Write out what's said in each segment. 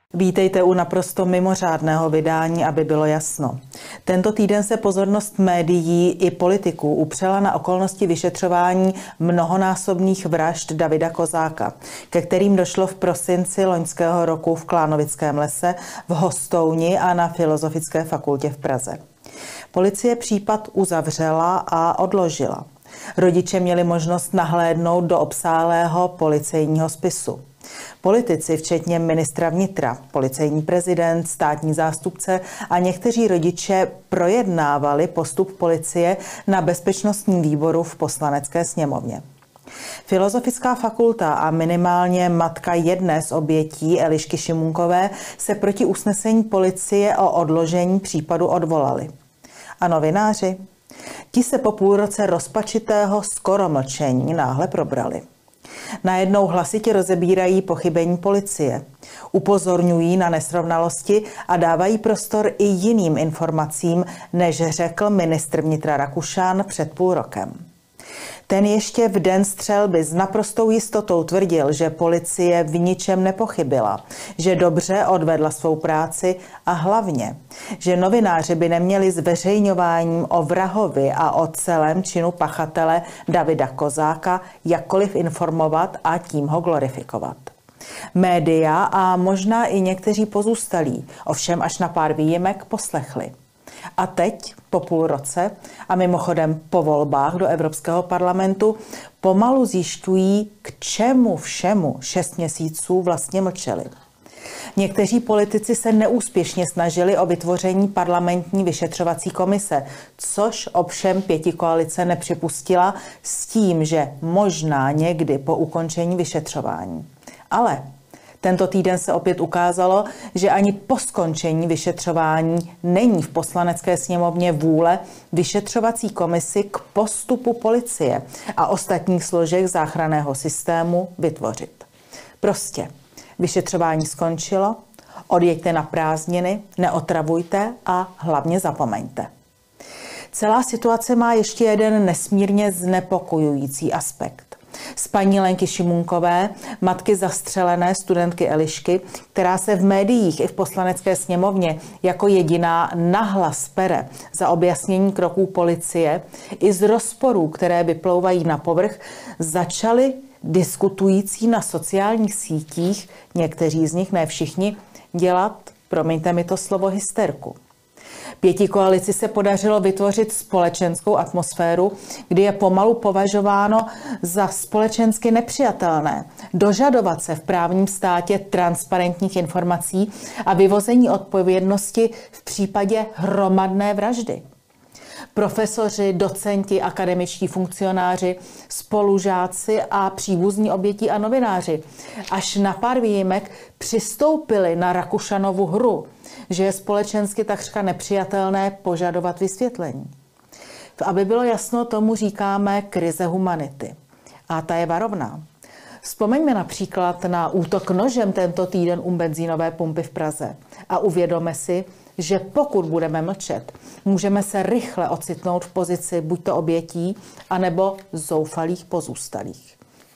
Vítejte u naprosto mimořádného vydání, aby bylo jasno. Tento týden se pozornost médií i politiků upřela na okolnosti vyšetřování mnohonásobných vražd Davida Kozáka, ke kterým došlo v prosinci loňského roku v Klánovickém lese, v Hostouni a na Filozofické fakultě v Praze. Policie případ uzavřela a odložila. Rodiče měli možnost nahlédnout do obsáhlého policejního spisu. Politici, včetně ministra vnitra, policejní prezident, státní zástupce a někteří rodiče projednávali postup policie na bezpečnostním výboru v Poslanecké sněmovně. Filozofická fakulta a minimálně matka jedné z obětí, Elišky Šimunkové, se proti usnesení policie o odložení případu odvolali. A novináři? Ti se po půl roce rozpačitého skoro mlčení náhle probrali. Najednou hlasitě rozebírají pochybení policie, upozorňují na nesrovnalosti a dávají prostor i jiným informacím, než řekl ministr vnitra Rakušan před půl rokem. Ten ještě v den střelby s naprostou jistotou tvrdil, že policie v ničem nepochybila, že dobře odvedla svou práci a hlavně, že novináři by neměli zveřejňováním o vrahovi a o celém činu pachatele Davida Kozáka jakkoliv informovat a tím ho glorifikovat. Média a možná i někteří pozůstalí, ovšem až na pár výjimek, poslechli. A teď, po půl roce a mimochodem po volbách do Evropského parlamentu, pomalu zjišťují, k čemu všemu 6 měsíců vlastně mlčeli. Někteří politici se neúspěšně snažili o vytvoření parlamentní vyšetřovací komise, což ovšem pětikoalice nepřipustila s tím, že možná někdy po ukončení vyšetřování. Ale tento týden se opět ukázalo, že ani po skončení vyšetřování není v Poslanecké sněmovně vůle vyšetřovací komisi k postupu policie a ostatních složek záchranného systému vytvořit. Prostě vyšetřování skončilo, odjeďte na prázdniny, neotravujte a hlavně zapomeňte. Celá situace má ještě jeden nesmírně znepokojující aspekt. Z paní Lenky Šimunkové, matky zastřelené studentky Elišky, která se v médiích i v Poslanecké sněmovně jako jediná nahlas pere za objasnění kroků policie, i z rozporů, které vyplouvají na povrch, začali diskutující na sociálních sítích, někteří z nich, ne všichni, dělat, promiňte mi to slovo, hysterku. Pětikoalici se podařilo vytvořit společenskou atmosféru, kdy je pomalu považováno za společensky nepřijatelné dožadovat se v právním státě transparentních informací a vyvození odpovědnosti v případě hromadné vraždy. Profesoři, docenti, akademičtí funkcionáři, spolužáci a příbuzní obětí a novináři až na pár výjimek přistoupili na Rakušanovu hru, že je společensky takřka nepřijatelné požadovat vysvětlení. Aby bylo jasno, tomu říkáme krize humanity. A ta je varovná. Vzpomeňme například na útok nožem tento týden u benzínové pumpy v Praze a uvědomme si, že pokud budeme mlčet, můžeme se rychle ocitnout v pozici buďto obětí, anebo zoufalých pozůstalých.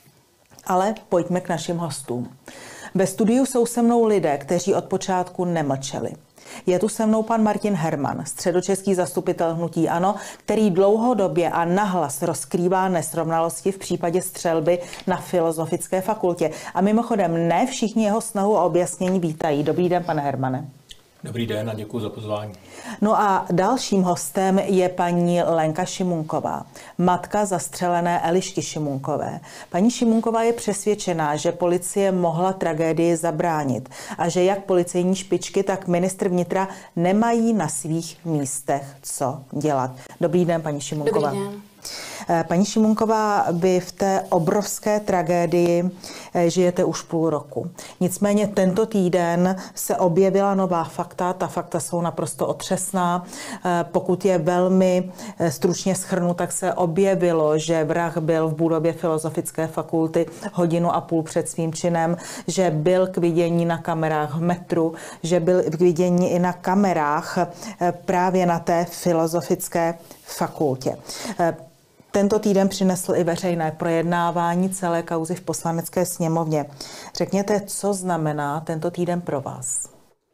Ale pojďme k našim hostům. Ve studiu jsou se mnou lidé, kteří od počátku nemlčeli. Je tu se mnou pan Martin Herman, středočeský zastupitel hnutí ANO, který dlouhodobě a nahlas rozkrývá nesrovnalosti v případě střelby na Filozofické fakultě. A mimochodem ne všichni jeho snahu o objasnění vítají. Dobrý den, pane Hermane. Dobrý den a děkuji za pozvání. No a dalším hostem je paní Lenka Šimunková, matka zastřelené Elišky Šimunkové. Paní Šimunková je přesvědčená, že policie mohla tragédii zabránit a že jak policejní špičky, tak ministr vnitra nemají na svých místech co dělat. Dobrý den, paní Šimunková. Dobrý den. Paní Šimunková, vy v té obrovské tragédii žijete už půl roku. Nicméně tento týden se objevila nová fakta. Ta fakta jsou naprosto otřesná. Pokud je velmi stručně shrnu, tak se objevilo, že vrah byl v budově Filozofické fakulty 1,5 hodiny před svým činem, že byl k vidění na kamerách v metru, že byl k vidění i na kamerách právě na té Filozofické fakultě. Tento týden přinesl i veřejné projednávání celé kauzy v Poslanecké sněmovně. Řekněte, co znamená tento týden pro vás?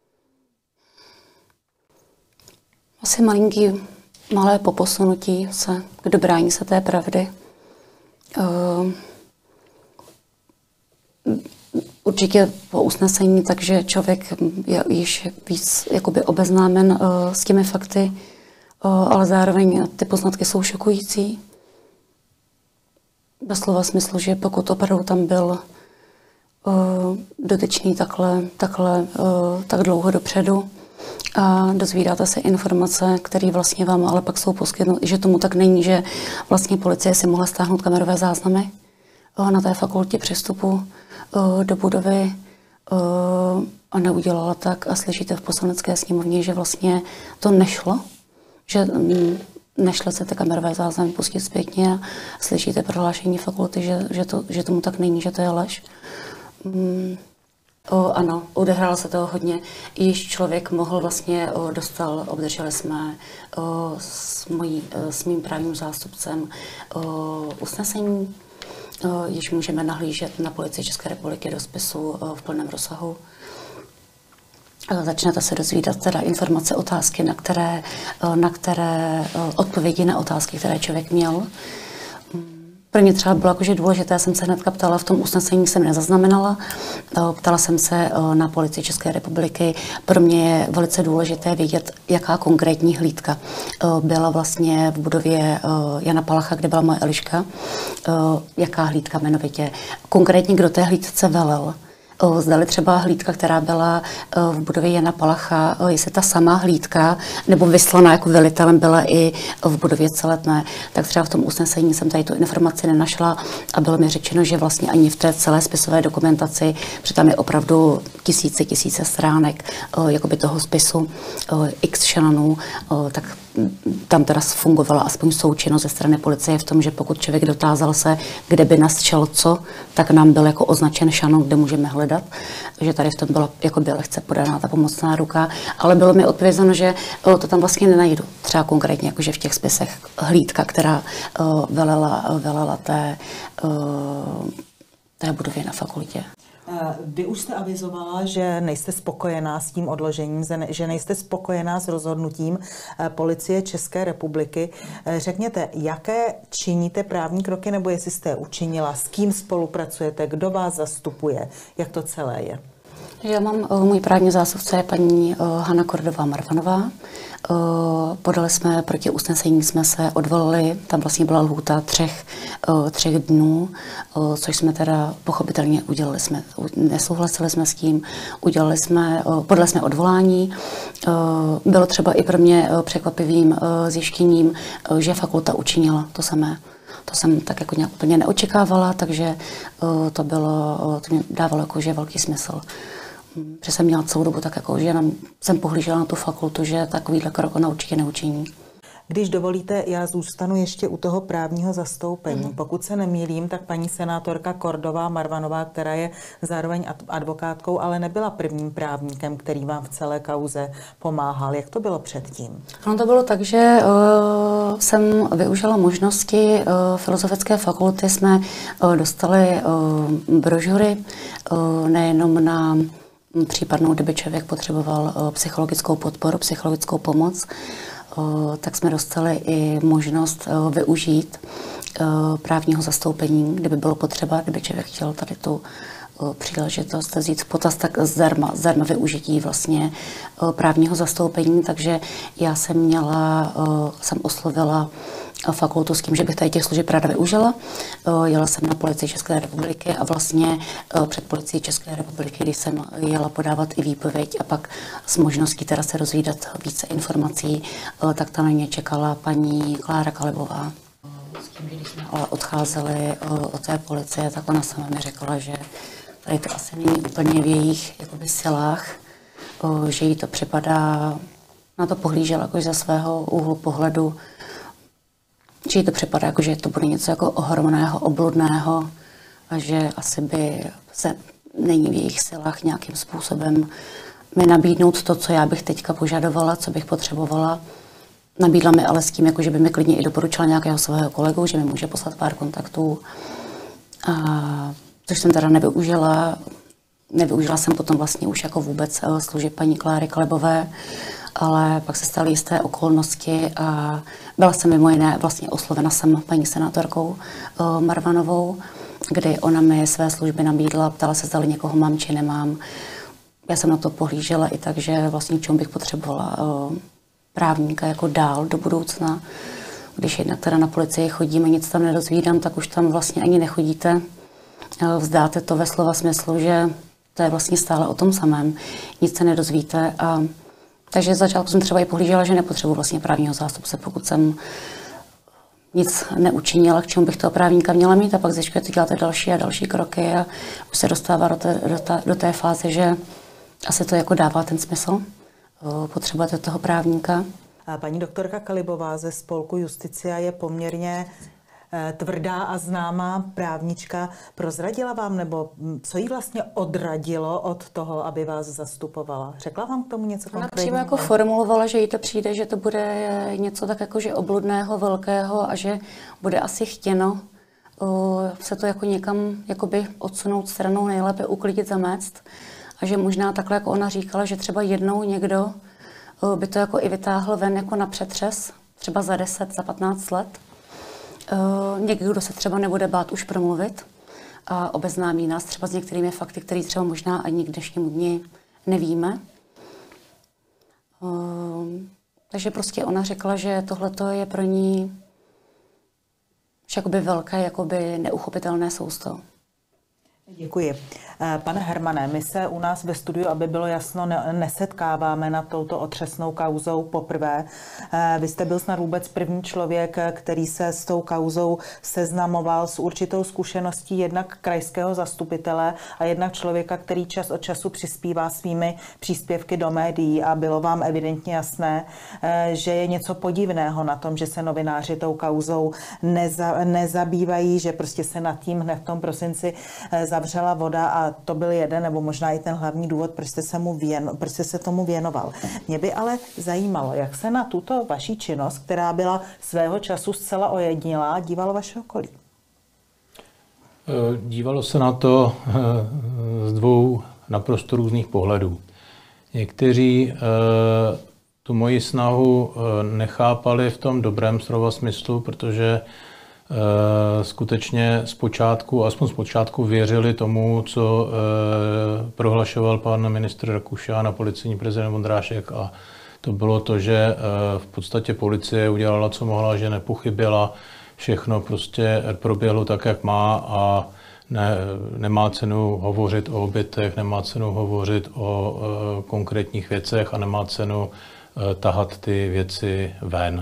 Asi malé poposunutí se k dobrání se té pravdy. Určitě po usnesení, takže člověk je již víc jakoby obeznámen s těmi fakty, ale zároveň ty poznatky jsou šokující. Bez slova smyslu, že pokud opravdu tam byl dotyčný tak dlouho dopředu a dozvídáte se informace, které vlastně vám ale pak jsou poskytnuty, že tomu tak není, že vlastně policie si mohla stáhnout kamerové záznamy na té fakultě při vstupu do budovy a neudělala tak a slyšíte v Poslanecké sněmovně, že vlastně to nešlo, že nešlo se ty kamerové záznamy pustit zpětně a slyšíte prohlášení fakulty, že tomu tak není, že to je lež. Ano, odehrálo se toho hodně. Již člověk mohl vlastně, obdrželi jsme s mým právním zástupcem usnesení, již můžeme nahlížet na Policii České republiky do spisu v plném rozsahu. Začnete se dozvídat teda informace, otázky, na které odpovědi na otázky, které člověk měl. Pro mě třeba bylo jakože důležité, já jsem se hnedka ptala, v tom usnesení jsem nezaznamenala, ptala jsem se na Policii České republiky. Pro mě je velice důležité vědět, jaká konkrétní hlídka byla vlastně v budově Jana Palacha, kde byla moje Eliška, jaká hlídka jmenovitě. Konkrétně, kdo té hlídce velel. Zdali třeba hlídka, která byla v budově Jana Palacha, jestli ta samá hlídka, nebo vyslaná jako velitelem byla i v budově Celetné, tak třeba v tom usnesení jsem tady tu informaci nenašla a bylo mi řečeno, že vlastně ani v té celé spisové dokumentaci, protože tam je opravdu tisíce stránek jakoby toho spisu, x šanonů, tak tam teda fungovala aspoň součinnost ze strany policie v tom, že pokud člověk dotázal se, kde by nasčel co, tak nám byl jako označen šanon, kde můžeme hledat, že tady v tom byla jakoby lehce podaná ta pomocná ruka, ale bylo mi odpovězeno, že to tam vlastně nenajdu. Třeba konkrétně jakože v těch spisech hlídka, která velela té budově na fakultě. Vy už jste avizovala, že nejste spokojená s tím odložením, že nejste spokojená s rozhodnutím Policie České republiky. Řekněte, jaké činíte právní kroky, nebo jestli jste je učinila, s kým spolupracujete, kdo vás zastupuje, jak to celé je? Já mám, můj právní zástupce je paní Hana Kordová Marvanová. Podali jsme proti usnesení, jsme se odvolali, tam vlastně byla lhůta třech dnů, což jsme teda pochopitelně udělali jsme, nesouhlasili jsme s tím, podali jsme odvolání. Bylo třeba i pro mě překvapivým zjištěním, že fakulta učinila to samé. To jsem tak jako nějak úplně neočekávala, takže to mě dávalo jakože velký smysl. Že jsem měla celou dobu tak jako, že jsem pohlížela na tu fakultu, že takovýhle krok ona určitě neučiní. Když dovolíte, já zůstanu ještě u toho právního zastoupení. Pokud se nemýlím, tak paní senátorka Kordová Marvanová, která je zároveň advokátkou, ale nebyla prvním právníkem, který vám v celé kauze pomáhal. Jak to bylo předtím? No to bylo tak, že jsem využila možnosti Filozofické fakulty. Jsme dostali brožury nejenom na případnou, kdyby člověk potřeboval psychologickou podporu, psychologickou pomoc, tak jsme dostali i možnost využít právního zastoupení, kdyby bylo potřeba, kdyby člověk chtěl tady tu příležitost vzít v potaz, tak zdarma využití vlastně právního zastoupení, takže já jsem oslovila fakultu s tím, že bych tady těch služeb ráda využila. Jela jsem na Policii České republiky a vlastně před Policií České republiky, když jsem jela podávat i výpověď a pak s možností teda se rozvídat více informací, tak tam na mě čekala paní Klára Kalibová. S tím, že když jsme ale odcházeli od té policie, tak ona sama mi řekla, že tady to asi není úplně v jejich jakoby silách, že jí to připadá, na to pohlížela jako ze svého úhlu pohledu, že jí to připadá, jako, že to bude něco jako ohromného, obludného a že asi by se není v jejich silách nějakým způsobem mi nabídnout to, co já bych teďka požadovala, co bych potřebovala. Nabídla mi ale s tím, jako, že by mi klidně i doporučila nějakého svého kolegu, že mi může poslat pár kontaktů. Což jsem teda nevyužila. Nevyužila jsem potom vlastně už jako vůbec služeb paní Kláry Kalebové, ale pak se staly jisté okolnosti a byla jsem mimo jiné vlastně oslovena jsem paní senátorkou Marvanovou, kdy ona mi své služby nabídla, ptala se, zda někoho mám či nemám. Já jsem na to pohlížela i tak, že vlastně čemu bych potřebovala právníka jako dál do budoucna. Když jednak teda na policii chodíme, nic tam nedozvídám, tak už tam vlastně ani nechodíte. Vzdáte to ve slova smyslu, že to je vlastně stále o tom samém. Nic se nedozvíte. Takže z začátku jsem třeba i pohlížela, že nepotřebuji vlastně právního zástupce, pokud jsem nic neučinila, k čemu bych toho právníka měla mít, a pak zjišťujete, děláte další a další kroky a už se dostává do té fáze, že asi to jako dává ten smysl. Potřebujete toho právníka. A paní doktorka Kalibová ze spolku Justicia je poměrně tvrdá a známá právnička. Prozradila vám, nebo co jí vlastně odradilo od toho, aby vás zastupovala? Řekla vám k tomu něco konkrétního? Ona přímo jako formulovala, že jí to přijde, že to bude něco tak jako, že obludného, velkého a že bude asi chtěno se to jako někam jakoby odsunout stranou, nejlépe uklidit, zamést. A že možná takhle, jako ona říkala, že třeba jednou někdo by to jako i vytáhl ven jako na přetřes, třeba za 10, za 15 let. Někdo, kdo se třeba nebude bát už promluvit a obeznámí nás třeba s některými fakty, které třeba možná ani k dnešnímu dni nevíme. Takže prostě ona řekla, že tohleto je pro ní jakoby velké, jakoby neuchopitelné sousto. Děkuji. Pane Hermane, my se u nás ve studiu, aby bylo jasno, nesetkáváme nad touto otřesnou kauzou poprvé. Vy jste byl snad vůbec první člověk, který se s tou kauzou seznamoval s určitou zkušeností jednak krajského zastupitele a jednak člověka, který čas od času přispívá svými příspěvky do médií, a bylo vám evidentně jasné, že je něco podivného na tom, že se novináři tou kauzou nezabývají, že prostě se nad tím hned v tom prosinci zavřela voda, a to byl jeden nebo možná i ten hlavní důvod, proč jste se tomu věnoval. Mě by ale zajímalo, jak se na tuto vaši činnost, která byla svého času zcela ojedinělá, dívalo vaše okolí? Dívalo se na to z dvou naprosto různých pohledů. Někteří tu moji snahu nechápali v tom dobrém slova smyslu, protože skutečně aspoň zpočátku věřili tomu, co prohlašoval pan ministr Rakušan a policejní prezident Vondrášek, a to bylo to, že v podstatě policie udělala, co mohla, že nepochybila, všechno prostě proběhlo tak, jak má, a nemá cenu hovořit o obětech, nemá cenu hovořit o konkrétních věcech a nemá cenu tahat ty věci ven.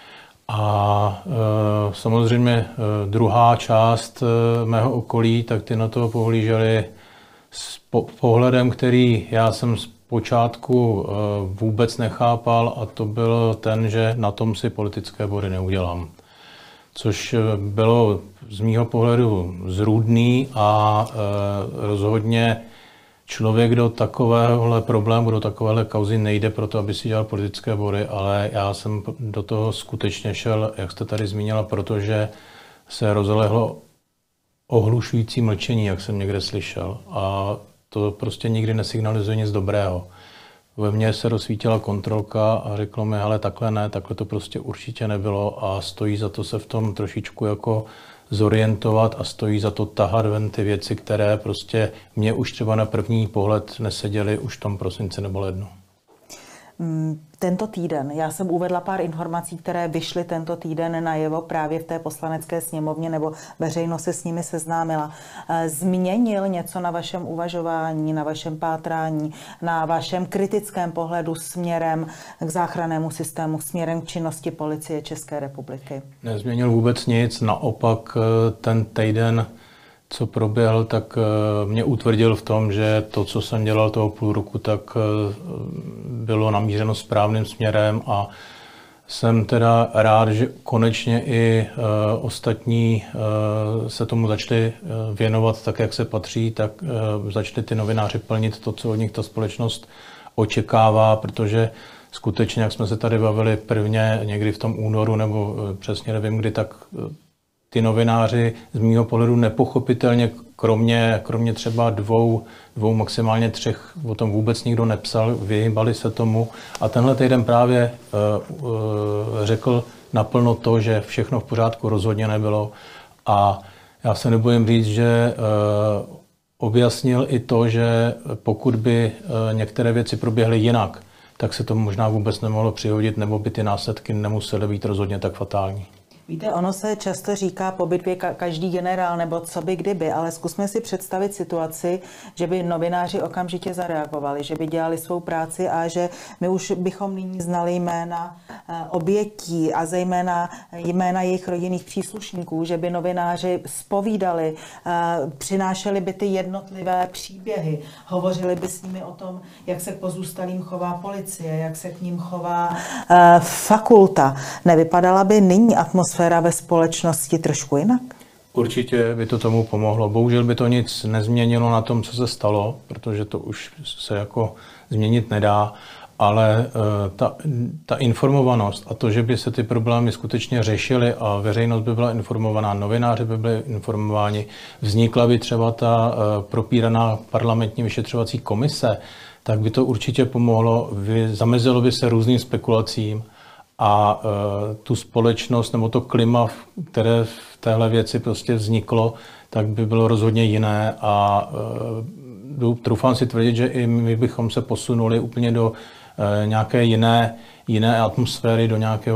A samozřejmě druhá část mého okolí, tak ty na to pohlíželi s pohledem, který já jsem zpočátku vůbec nechápal, a to byl ten, že na tom si politické body neudělám. Což bylo z mýho pohledu zrůdný, a rozhodně člověk do takovéhohle problému, do takovéhle kauzy nejde proto, aby si dělal politické body, ale já jsem do toho skutečně šel, jak jste tady zmínila, protože se rozlehlo ohlušující mlčení, jak jsem někde slyšel. A to prostě nikdy nesignalizuje nic dobrého. Ve mně se rozsvítila kontrolka a řeklo mi, hele, takhle ne, takhle to prostě určitě nebylo, a stojí za to se v tom trošičku jako zorientovat a stojí za to tahat ven ty věci, které prostě mě už třeba na první pohled neseděly už v tom prosinci nebo lednu. Tento týden, já jsem uvedla pár informací, které vyšly tento týden najevo právě v té Poslanecké sněmovně, nebo veřejnost se s nimi seznámila. Změnil něco na vašem uvažování, na vašem pátrání, na vašem kritickém pohledu směrem k záchrannému systému, směrem k činnosti Policie České republiky? Nezměnil vůbec nic, naopak ten týden, co proběhl, tak mě utvrdil v tom, že to, co jsem dělal toho půl roku, tak bylo namířeno správným směrem, a jsem teda rád, že konečně i ostatní se tomu začali věnovat tak, jak se patří, tak začali ty novináři plnit to, co od nich ta společnost očekává, protože skutečně, jak jsme se tady bavili prvně někdy v tom únoru, nebo přesně nevím kdy, tak ty novináři z mýho pohledu nepochopitelně, kromě třeba dvou, maximálně 3, o tom vůbec nikdo nepsal, vyhýbali se tomu. A tenhle týden právě řekl naplno to, že všechno v pořádku rozhodně nebylo. A já se nebojím říct, že objasnil i to, že pokud by některé věci proběhly jinak, tak se to možná vůbec nemohlo přihodit, nebo by ty následky nemusely být rozhodně tak fatální. Víte, ono se často říká po bitvě každý generál, nebo co by kdyby, ale zkusme si představit situaci, že by novináři okamžitě zareagovali, že by dělali svou práci a že my už bychom nyní znali jména obětí a zejména jména jejich rodinných příslušníků, že by novináři zpovídali, přinášeli by ty jednotlivé příběhy, hovořili by s nimi o tom, jak se k pozůstalým chová policie, jak se k ním chová fakulta. Nevypadala by nyní atmosféra ve společnosti trošku jinak? Určitě by to tomu pomohlo. Bohužel by to nic nezměnilo na tom, co se stalo, protože to už se jako změnit nedá, ale ta informovanost a to, že by se ty problémy skutečně řešily a veřejnost by byla informovaná, novináři by byli informováni, vznikla by třeba ta propíraná parlamentní vyšetřovací komise, tak by to určitě pomohlo, zamezilo by se různým spekulacím a tu společnost nebo to klima, které v téhle věci prostě vzniklo, tak by bylo rozhodně jiné a troufám si tvrdit, že i my bychom se posunuli úplně do nějaké jiné atmosféry, do nějakého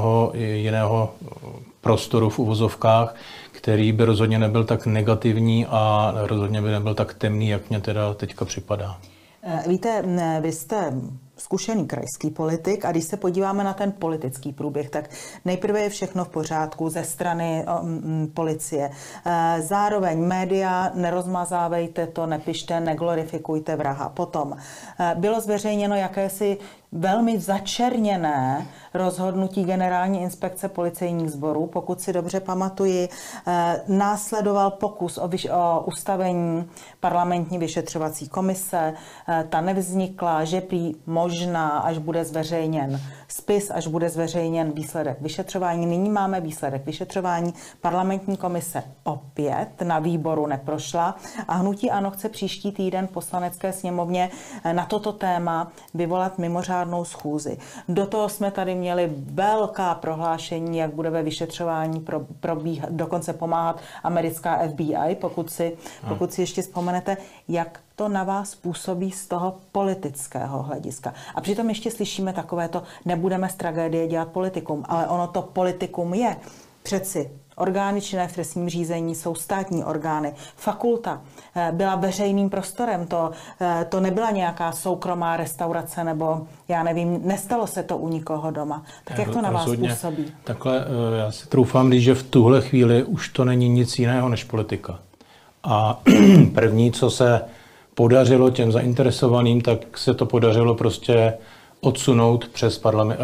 jiného prostoru v uvozovkách, který by rozhodně nebyl tak negativní a rozhodně by nebyl tak temný, jak mě teda teďka připadá. Víte, vy jste zkušený krajský politik a když se podíváme na ten politický průběh, tak nejprve je všechno v pořádku ze strany policie. Zároveň média, nerozmazávejte to, nepište, neglorifikujte vraha. Potom bylo zveřejněno jakési velmi začerněné rozhodnutí Generální inspekce policejních sborů. Pokud si dobře pamatuji, následoval pokus o ustavení parlamentní vyšetřovací komise. Ta nevznikla, že prý možná, až bude zveřejněn spis, až bude zveřejněn výsledek vyšetřování. Nyní máme výsledek vyšetřování. Parlamentní komise opět na výboru neprošla a hnutí ANO chce příští týden v Poslanecké sněmovně na toto téma vyvolat mimořádnou schůzi. Do toho jsme tady měli velká prohlášení, jak bude ve vyšetřování probíhat, dokonce pomáhat americká FBI, pokud si ještě vzpomenete, jak to na vás působí z toho politického hlediska. A přitom ještě slyšíme takovéto, nebudeme z tragédie dělat politikum, ale ono to politikum je. Přeci orgány činné v trestním řízení jsou státní orgány. Fakulta byla veřejným prostorem, to nebyla nějaká soukromá restaurace nebo já nevím, nestalo se to u nikoho doma. Tak jak to na vás působí? Takhle já si troufám říct, že v tuhle chvíli už to není nic jiného než politika. A první, co se podařilo těm zainteresovaným, tak se to podařilo prostě odsunout přes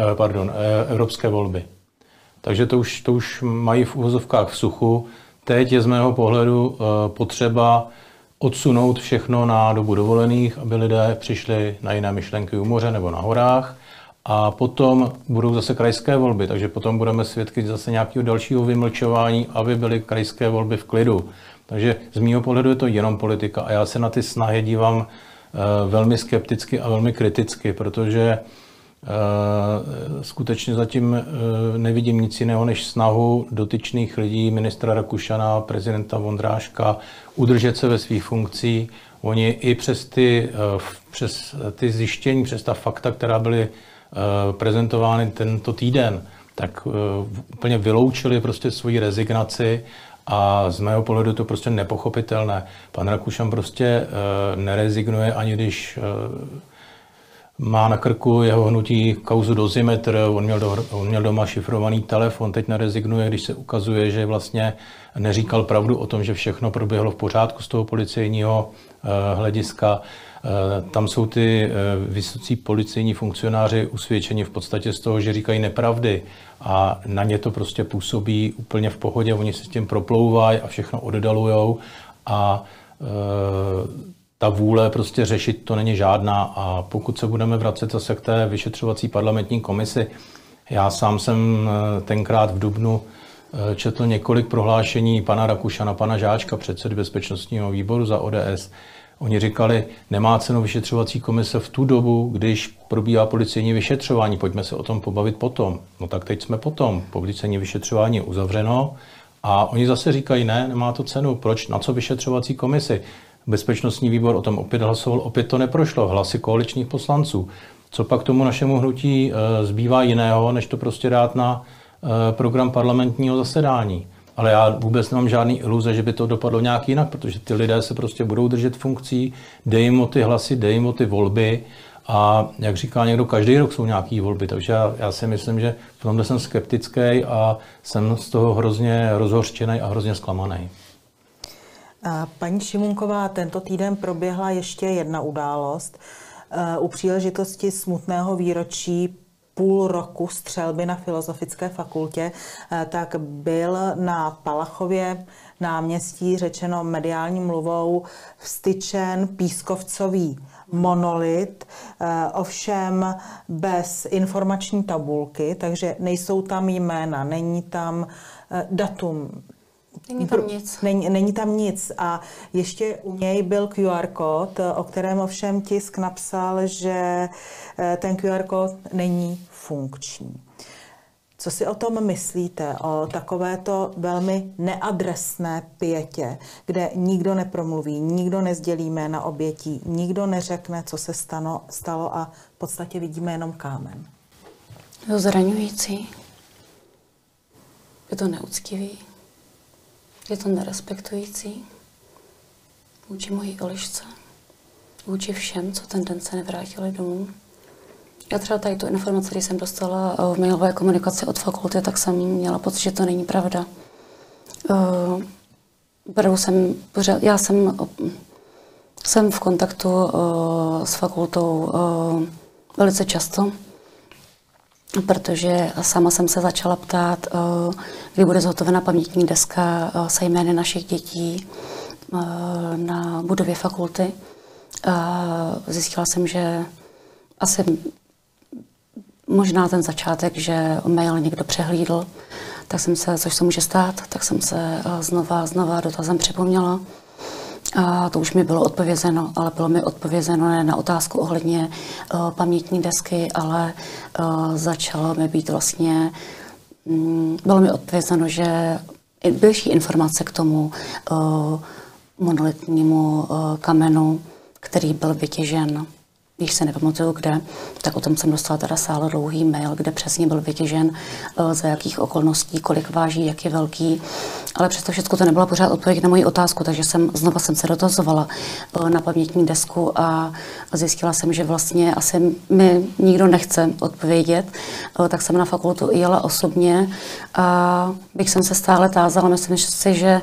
evropské volby. Takže to už mají v uvozovkách v suchu. Teď je z mého pohledu potřeba odsunout všechno na dobu dovolených, aby lidé přišli na jiné myšlenky u moře nebo na horách. A potom budou zase krajské volby, takže potom budeme svědky zase nějakého dalšího vymlčování, aby byly krajské volby v klidu. Takže z mého pohledu je to jenom politika a já se na ty snahy dívám velmi skepticky a velmi kriticky, protože skutečně zatím nevidím nic jiného než snahu dotyčných lidí, ministra Rakušana, prezidenta Vondráška, udržet se ve svých funkcích. Oni i přes ty zjištění, přes ta fakta, která byly prezentovány tento týden, tak úplně vyloučili prostě svoji rezignaci a z mého pohledu je to prostě nepochopitelné. Pan Rakušan prostě nerezignuje, ani když má na krku jeho hnutí kauzu Dozimetr, on měl doma šifrovaný telefon, teď nerezignuje, když se ukazuje, že vlastně neříkal pravdu o tom, že všechno proběhlo v pořádku z toho policejního hlediska. Tam jsou ty vysocí policejní funkcionáři usvědčeni v podstatě z toho, že říkají nepravdy a na ně to prostě působí úplně v pohodě, oni se s tím proplouvají a všechno oddalujou a ta vůle prostě řešit to není žádná. A pokud se budeme vracet zase k té vyšetřovací parlamentní komisi, já sám jsem tenkrát v dubnu četl několik prohlášení pana Rakušana, pana Žáčka, předsedy bezpečnostního výboru za ODS. Oni říkali, nemá cenu vyšetřovací komise v tu dobu, když probíhá policejní vyšetřování, pojďme se o tom pobavit potom. No tak teď jsme potom, policejní vyšetřování je uzavřeno a oni zase říkají, ne, nemá to cenu, proč, na co vyšetřovací komisi? Bezpečnostní výbor o tom opět hlasoval, opět to neprošlo, hlasy koaličních poslanců. Co pak tomu našemu hnutí zbývá jiného, než to prostě dát na program parlamentního zasedání. Ale já vůbec nemám žádný iluze, že by to dopadlo nějak jinak, protože ty lidé se prostě budou držet funkcí, dej jim o ty hlasy, dej jim o ty volby a jak říká někdo, každý rok jsou nějaký volby, takže já si myslím, že v tomhle jsem skeptický a jsem z toho hrozně rozhořčený a hrozně zklamaný. Paní Šimunková, tento týden proběhla ještě jedna událost. U příležitosti smutného výročí půl roku střelby na Filozofické fakultě, tak byl na Palachově náměstí, řečeno mediální mluvou, vztyčen pískovcový monolit, ovšem bez informační tabulky, takže nejsou tam jména, není tam datum. Není tam nic. Není tam nic. A ještě u něj byl QR kód, o kterém ovšem tisk napsal, že ten QR kód není funkční. Co si o tom myslíte, o takovéto velmi neadresné pietě, kde nikdo nepromluví, nikdo nezdělí jména obětí, nikdo neřekne, co se stalo a v podstatě vidíme jenom kámen? Je to zraňující. Je to neúctivý. Je to nerespektující vůči mojí Elišce, vůči všem, co ten den se nevrátili domů. Já třeba tady tu informaci, když jsem dostala v mailové komunikaci od fakulty, tak jsem měla pocit, že to není pravda. Já jsem v kontaktu s fakultou velice často, protože sama jsem se začala ptát, kdy bude zhotovena pamětní deska se jmény našich dětí na budově fakulty. Zjistila jsem, že asi možná ten začátek, že mail někdo přehlídl, tak jsem se, což se může stát, tak jsem se znova dotazem připomněla. A to už mi bylo odpovězeno, ale bylo mi odpovězeno ne na otázku ohledně pamětní desky, ale začalo mi být vlastně, bylo mi odpovězeno, že další informace k tomu monolitnímu kamenu, který byl vytěžen, když se nepamatuju kde, tak o tom jsem dostala teda sále dlouhý mail, kde přesně byl vytěžen, za jakých okolností, kolik váží, jak je velký. Ale přesto všechno to nebyla pořád odpověď na moji otázku, takže znova jsem se dotazovala na pamětní desku a zjistila jsem, že vlastně asi mi nikdo nechce odpovědět, tak jsem na fakultu jela osobně a bych jsem se stále tázala, myslím si, že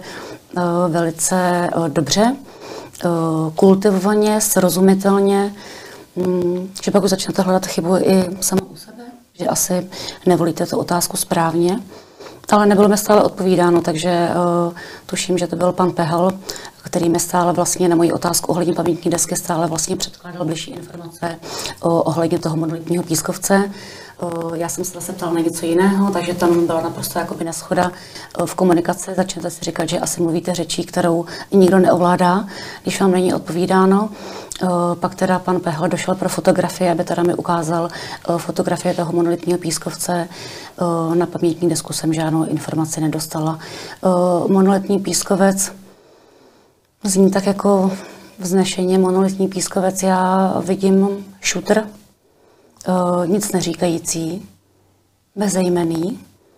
velice dobře, kultivovaně, srozumitelně, že pak už začnete hledat chybu i sama u sebe, že asi nevolíte tu otázku správně, ale nebylo mi stále odpovídáno, takže tuším, že to byl pan Pehel, který mi stále vlastně na moji otázku ohledně pamětní desky stále vlastně předkládal bližší informace ohledně toho monolitního pískovce. Já jsem se zase ptala na něco jiného, takže tam byla naprosto jakoby neshoda v komunikaci. Začnete si říkat, že asi mluvíte řečí, kterou nikdo neovládá, když vám není odpovídáno. Pak teda pan Pehel došel pro fotografie, aby teda mi ukázal fotografie toho monolitního pískovce. Na pamětní desku jsem žádnou informaci nedostala. Monolitní pískovec zní tak jako vznešeně monolitní pískovec. Já vidím šutr, nic neříkající, bezejmenný.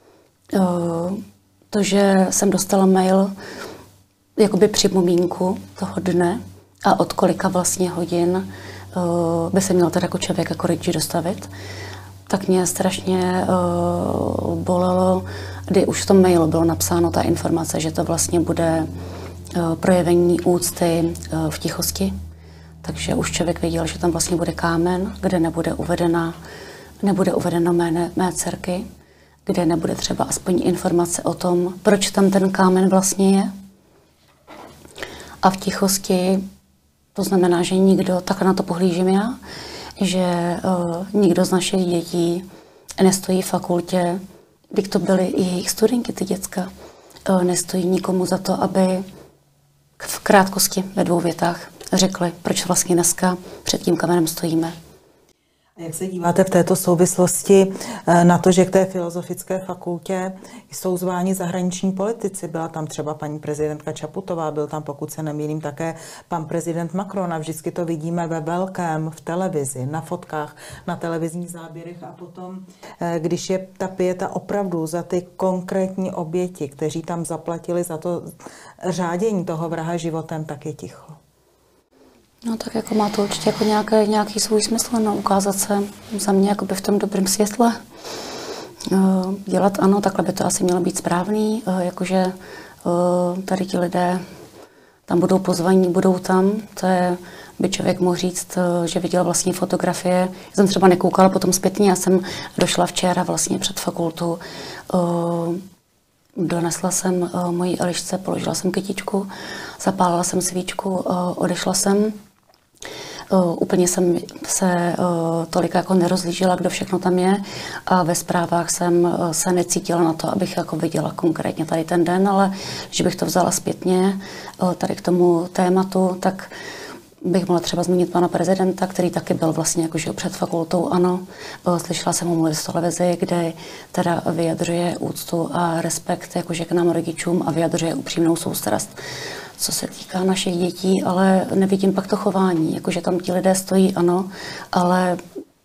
To, že jsem dostala mail jakoby připomínku toho dne a od kolika vlastně hodin by se měl teda jako člověk jako rodič dostavit, tak mě strašně bolelo, kdy už v tom mailu bylo napsáno ta informace, že to vlastně bude projevení úcty v tichosti. Takže už člověk věděl, že tam vlastně bude kámen, kde nebude uvedeno jméno mé dcerky, kde nebude třeba aspoň informace o tom, proč tam ten kámen vlastně je. A v tichosti To znamená, že nikdo, tak na to pohlížím já, že nikdo z našich dětí nestojí v fakultě, když to byly i jejich studentky, ty děcka, nestojí nikomu za to, aby v krátkosti ve 2 větách řekli, proč vlastně dneska před tím kamenem stojíme. A jak se díváte v této souvislosti na to, že k té filozofické fakultě jsou zváni zahraniční politici? Byla tam třeba paní prezidentka Čaputová, byl tam, pokud se nemýlím, také pan prezident Macron a vždycky to vidíme ve velkém v televizi, na fotkách, na televizních záběrech a potom, když je ta pieta opravdu za ty konkrétní oběti, kteří tam zaplatili za to řádění toho vraha životem, tak je ticho. No tak jako má to určitě jako nějaký svůj smysl, no, ukázat se za mě jakoby v tom dobrém světle. Dělat ano, takhle by to asi mělo být správný, jakože tady ti lidé tam budou pozvaní, budou tam, to je, by člověk mohl říct, že viděl vlastně fotografie. Já jsem třeba nekoukala potom zpětně, já jsem došla včera vlastně před fakultu, donesla jsem mojí Elišce, položila jsem kytičku, zapálila jsem svíčku, odešla jsem. Úplně jsem se tolik jako nerozlížila, kdo všechno tam je a ve zprávách jsem se necítila na to, abych jako viděla konkrétně tady ten den, ale že bych to vzala zpětně tady k tomu tématu, tak bych mohla třeba zmínit pana prezidenta, který taky byl vlastně jakože před fakultou, ano. Slyšela jsem ho mluvit v televizi, kde teda vyjadřuje úctu a respekt jakože k nám rodičům a vyjadřuje upřímnou soustrast, co se týká našich dětí, ale nevidím pak to chování, jakože tam ti lidé stojí, ano, ale...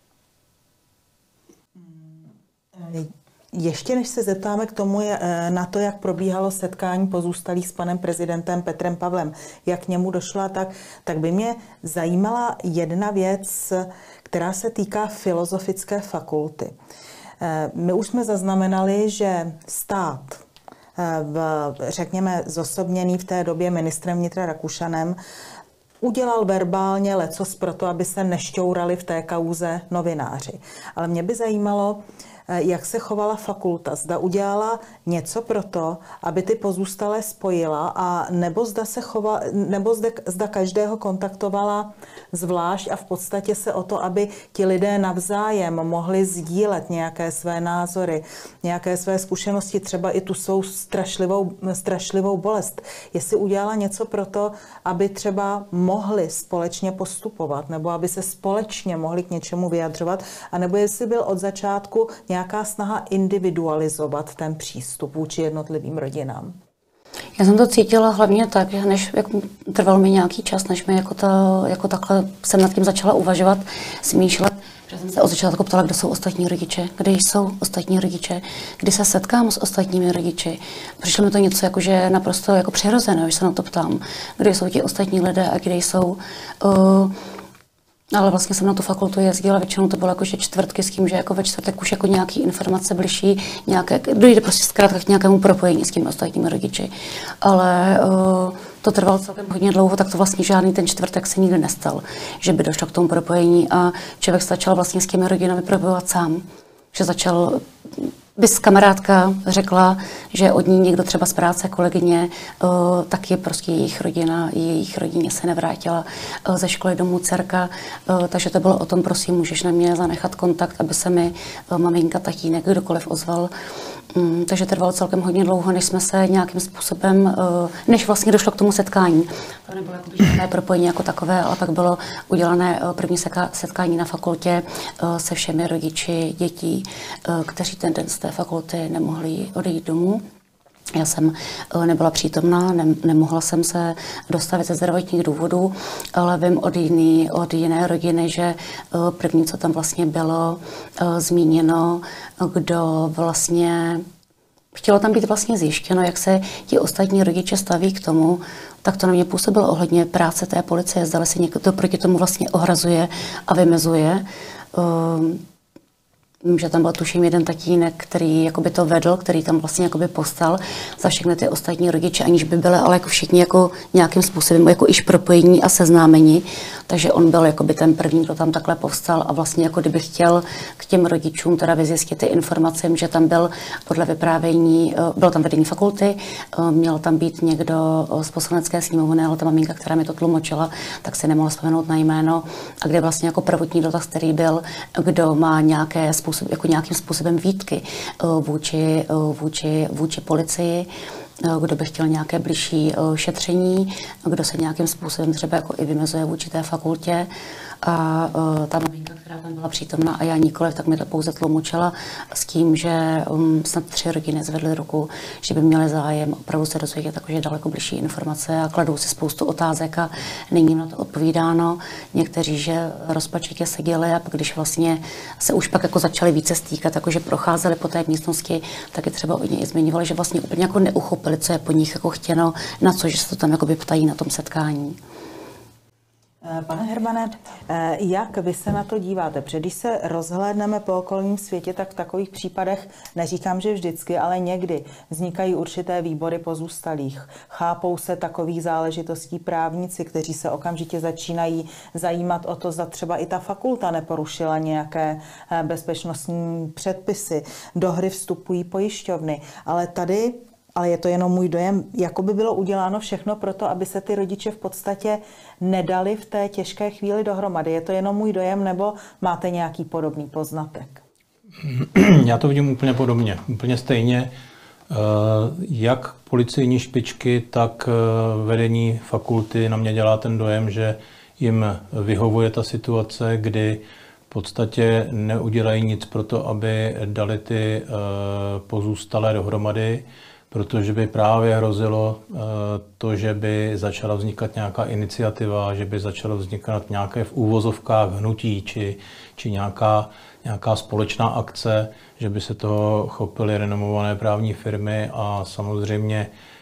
Ještě než se zeptáme k tomu na to, jak probíhalo setkání pozůstalých s panem prezidentem Petrem Pavlem, jak k němu došla, tak by mě zajímala jedna věc, která se týká filozofické fakulty. My už jsme zaznamenali, že stát, řekněme zosobněný v té době ministrem vnitra Rakušanem, udělal verbálně lecos pro to, aby se nešťourali v té kauze novináři. Ale mě by zajímalo, jak se chovala fakulta. Zda udělala něco pro to, aby ty pozůstalé spojila, a nebo zda každého kontaktovala zvlášť a v podstatě se o to, aby ti lidé navzájem mohli sdílet nějaké své názory, nějaké své zkušenosti, třeba i tu svou strašlivou bolest. Jestli udělala něco pro to, aby třeba mohli společně postupovat, nebo aby se společně mohli k něčemu vyjadřovat, anebo jestli byl od začátku nějaká snaha individualizovat ten přístup vůči jednotlivým rodinám. Já jsem to cítila hlavně tak, že trval mi nějaký čas, než mi jako takhle jsem nad tím začala uvažovat, smýšlet. Že jsem se od začátku ptala, kdo jsou ostatní rodiče, kde jsou ostatní rodiče, kdy se setkám s ostatními rodiči. Přišlo mi to něco jakože naprosto jako přirozené, že se na to ptám, kde jsou ti ostatní lidé a kde jsou. Ale vlastně jsem na tu fakultu jezdila, většinou to bylo jakože čtvrtky s tím, že jako ve čtvrtek už jako nějaký informace bližší, dojde prostě zkrátka k nějakému propojení s těmi ostatními rodiči. Ale to trvalo celkem hodně dlouho, tak to vlastně žádný ten čtvrtek se nikdy nestal, že by došlo k tomu propojení a člověk začal vlastně s těmi rodinami propojovat sám. Že začal, bys kamarádka řekla, že od ní někdo třeba z práce, kolegyně, taky prostě jejich rodina, jejich rodině se nevrátila ze školy domů dcerka, takže to bylo o tom, prosím, můžeš na mě zanechat kontakt, aby se mi maminka, tatínek, kdokoliv ozval. Takže trvalo celkem hodně dlouho, než jsme se nějakým způsobem, než vlastně došlo k tomu setkání. To nebylo jako žádné propojení jako takové, ale pak bylo udělané první setkání na fakultě se všemi rodiči dětí, kteří ten den z té fakulty nemohli odejít domů. Já jsem nebyla přítomná, nemohla jsem se dostavit ze zdravotních důvodů, ale vím od jiné rodiny, že první, co tam vlastně bylo zmíněno, kdo vlastně chtělo tam být vlastně zjištěno, jak se ti ostatní rodiče staví k tomu, tak to na mě působilo ohledně práce té policie. Zdali se někdo proti tomu vlastně ohrazuje a vymezuje. Vím, že tam byl tuším jeden tatínek, který jakoby to vedl, který tam vlastně jakoby postal za všechny ty ostatní rodiče, aniž by byli ale jako všichni jako nějakým způsobem jako již propojení a seznámení. Takže on byl jakoby ten první, kdo tam takhle povstal a vlastně jako kdyby chtěl k těm rodičům teda vyzjistit ty informace, že tam byl podle vyprávění, bylo tam vedení fakulty, měl tam být někdo z poslanecké sněmovny, ale ta maminka, která mi to tlumočila, tak si nemohla vzpomenout na jméno, a kde vlastně jako prvotní dotaz, který byl, kdo má nějaké jako nějakým způsobem výtky vůči policii, kdo by chtěl nějaké bližší šetření, kdo se nějakým způsobem třeba jako i vymezuje vůči té fakultě. A ta maminka, která tam byla přítomná a já nikoliv, tak mi to pouze tlumočila s tím, že snad 3 rodiny zvedly ruku, že by měli zájem opravdu se dozvědět takže daleko bližší informace a kladou si spoustu otázek a není jim na to odpovídáno. Někteří, že rozpačitě seděli a pak, když vlastně se už pak jako začali více stýkat, jakože procházeli po té místnosti, tak je třeba od něj zmiňovali, že vlastně úplně jako neuchopili, co je po nich jako chtěno, na co, že se to tam jakoby ptají na tom setkání. Pane Herbane, jak vy se na to díváte? Protože když se rozhlédneme po okolním světě, tak v takových případech, neříkám, že vždycky, ale někdy vznikají určité výbory pozůstalých. Chápou se takových záležitostí právníci, kteří se okamžitě začínají zajímat o to, zda třeba i ta fakulta neporušila nějaké bezpečnostní předpisy. Do hry vstupují pojišťovny. Ale je to jenom můj dojem, jako by bylo uděláno všechno pro to, aby se ty rodiče v podstatě nedali v té těžké chvíli dohromady. Je to jenom můj dojem, nebo máte nějaký podobný poznatek? Já to vidím úplně podobně, úplně stejně. Jak policejní špičky, tak vedení fakulty na mě dělá ten dojem, že jim vyhovuje ta situace, kdy v podstatě neudělají nic pro to, aby dali ty pozůstalé dohromady, protože by právě hrozilo to, že by začala vznikat nějaká iniciativa, že by začalo vznikat nějaké v úvozovkách hnutí či nějaká společná akce, že by se toho chopily renomované právní firmy a samozřejmě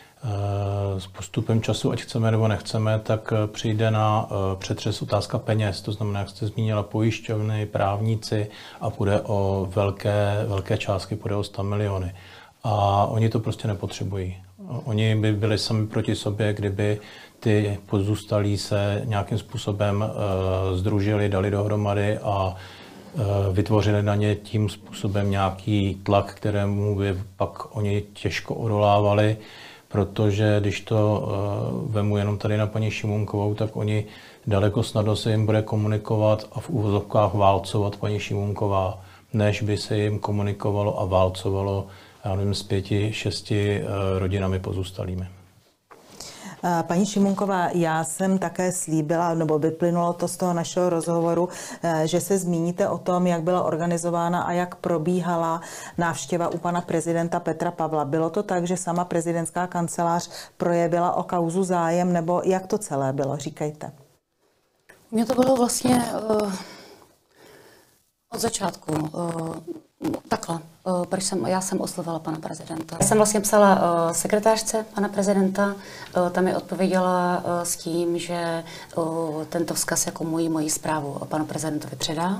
s postupem času, ať chceme nebo nechceme, tak přijde na přetřes otázka peněz. To znamená, jak jste zmínila, pojišťovny, právníci a půjde o velké částky, půjde o 100 miliony. A oni to prostě nepotřebují. Oni by byli sami proti sobě, kdyby ty pozůstalí se nějakým způsobem sdružili, dali dohromady a vytvořili na ně tím způsobem nějaký tlak, kterému by pak oni těžko odolávali, protože když to vemu jenom tady na paní Šimunkovou, tak oni daleko snadno se jim bude komunikovat a v úvozovkách válcovat paní Šimunková, než by se jim komunikovalo a válcovalo, já nevím, s 5-6 rodinami pozůstalými. Paní Šimunková, já jsem také slíbila, nebo vyplynulo to z toho našeho rozhovoru, že se zmíníte o tom, jak byla organizována a jak probíhala návštěva u pana prezidenta Petra Pavla. Bylo to tak, že sama prezidentská kancelář projevila o kauzu zájem, nebo jak to celé bylo? Říkejte. Mně to bylo vlastně od začátku. Takhle, já jsem oslovila pana prezidenta. Já jsem vlastně psala sekretářce pana prezidenta, ta mi odpověděla s tím, že tento vzkaz jako moji zprávu panu prezidentovi předá.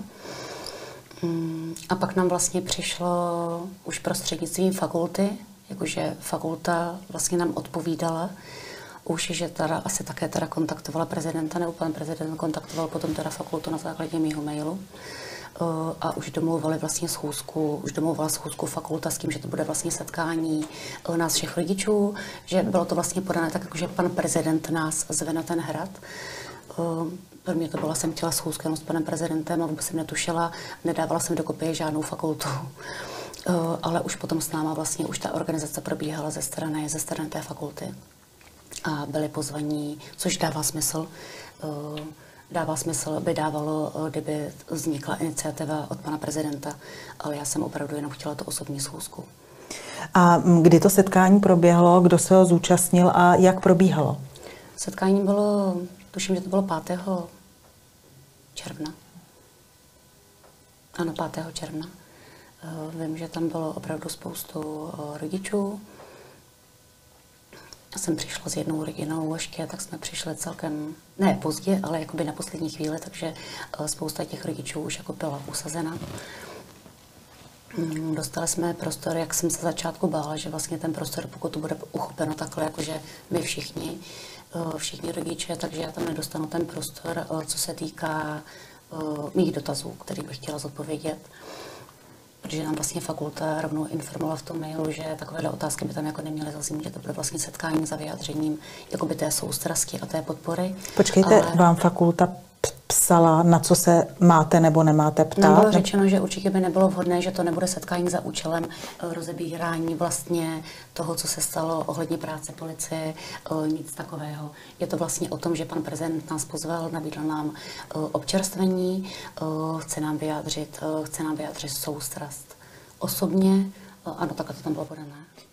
A pak nám vlastně přišlo už prostřednictvím fakulty, jakože fakulta vlastně nám odpovídala, už, že teda asi také teda kontaktovala prezidenta, nebo pan prezident kontaktoval potom teda fakultu na základě mýho mailu. A už domlouvali vlastně domlouvala schůzku fakulta s tím, že to bude vlastně setkání nás všech rodičů, že bylo to vlastně podané tak, že pan prezident nás zve na ten hrad. Pro mě to byla, jsem chtěla schůzku jenom s panem prezidentem a vůbec jsem netušila, nedávala jsem do kopie žádnou fakultu. Ale už potom s náma vlastně už ta organizace probíhala ze strany té fakulty. A byli pozvaní, což dává smysl. By dávalo, kdyby vznikla iniciativa od pana prezidenta, ale já jsem opravdu jenom chtěla tu osobní schůzku. A kdy to setkání proběhlo, kdo se ho zúčastnil a jak probíhalo? Setkání bylo, tuším, že to bylo 5. června. Ano, 5. června. Vím, že tam bylo opravdu spoustu rodičů. Já jsem přišla s jednou rodinou ještě, tak jsme přišli celkem, ne pozdě, ale jakoby na poslední chvíli, takže spousta těch rodičů už jako byla usazena. Dostali jsme prostor, jak jsem se začátku bála, že vlastně ten prostor, pokud to bude uchopeno takhle, jakože my všichni rodiče, takže já tam nedostanu ten prostor, co se týká mých dotazů, který bych chtěla zodpovědět. Protože nám vlastně fakulta rovnou informovala v tom mailu, že takovéhle otázky by tam jako neměly zaznít, že to bude vlastně setkání za vyjádřením jakoby té soustrasti a té podpory. Počkejte, vám fakulta psala, na co se máte nebo nemáte ptát? Nám bylo řečeno, že určitě by nebylo vhodné, že to nebude setkání za účelem rozebírání vlastně toho, co se stalo ohledně práce policie, nic takového. Je to vlastně o tom, že pan prezident nás pozval, nabídl nám občerstvení, chce nám vyjádřit soustrast. Osobně, ano, takhle to tam bylo podané.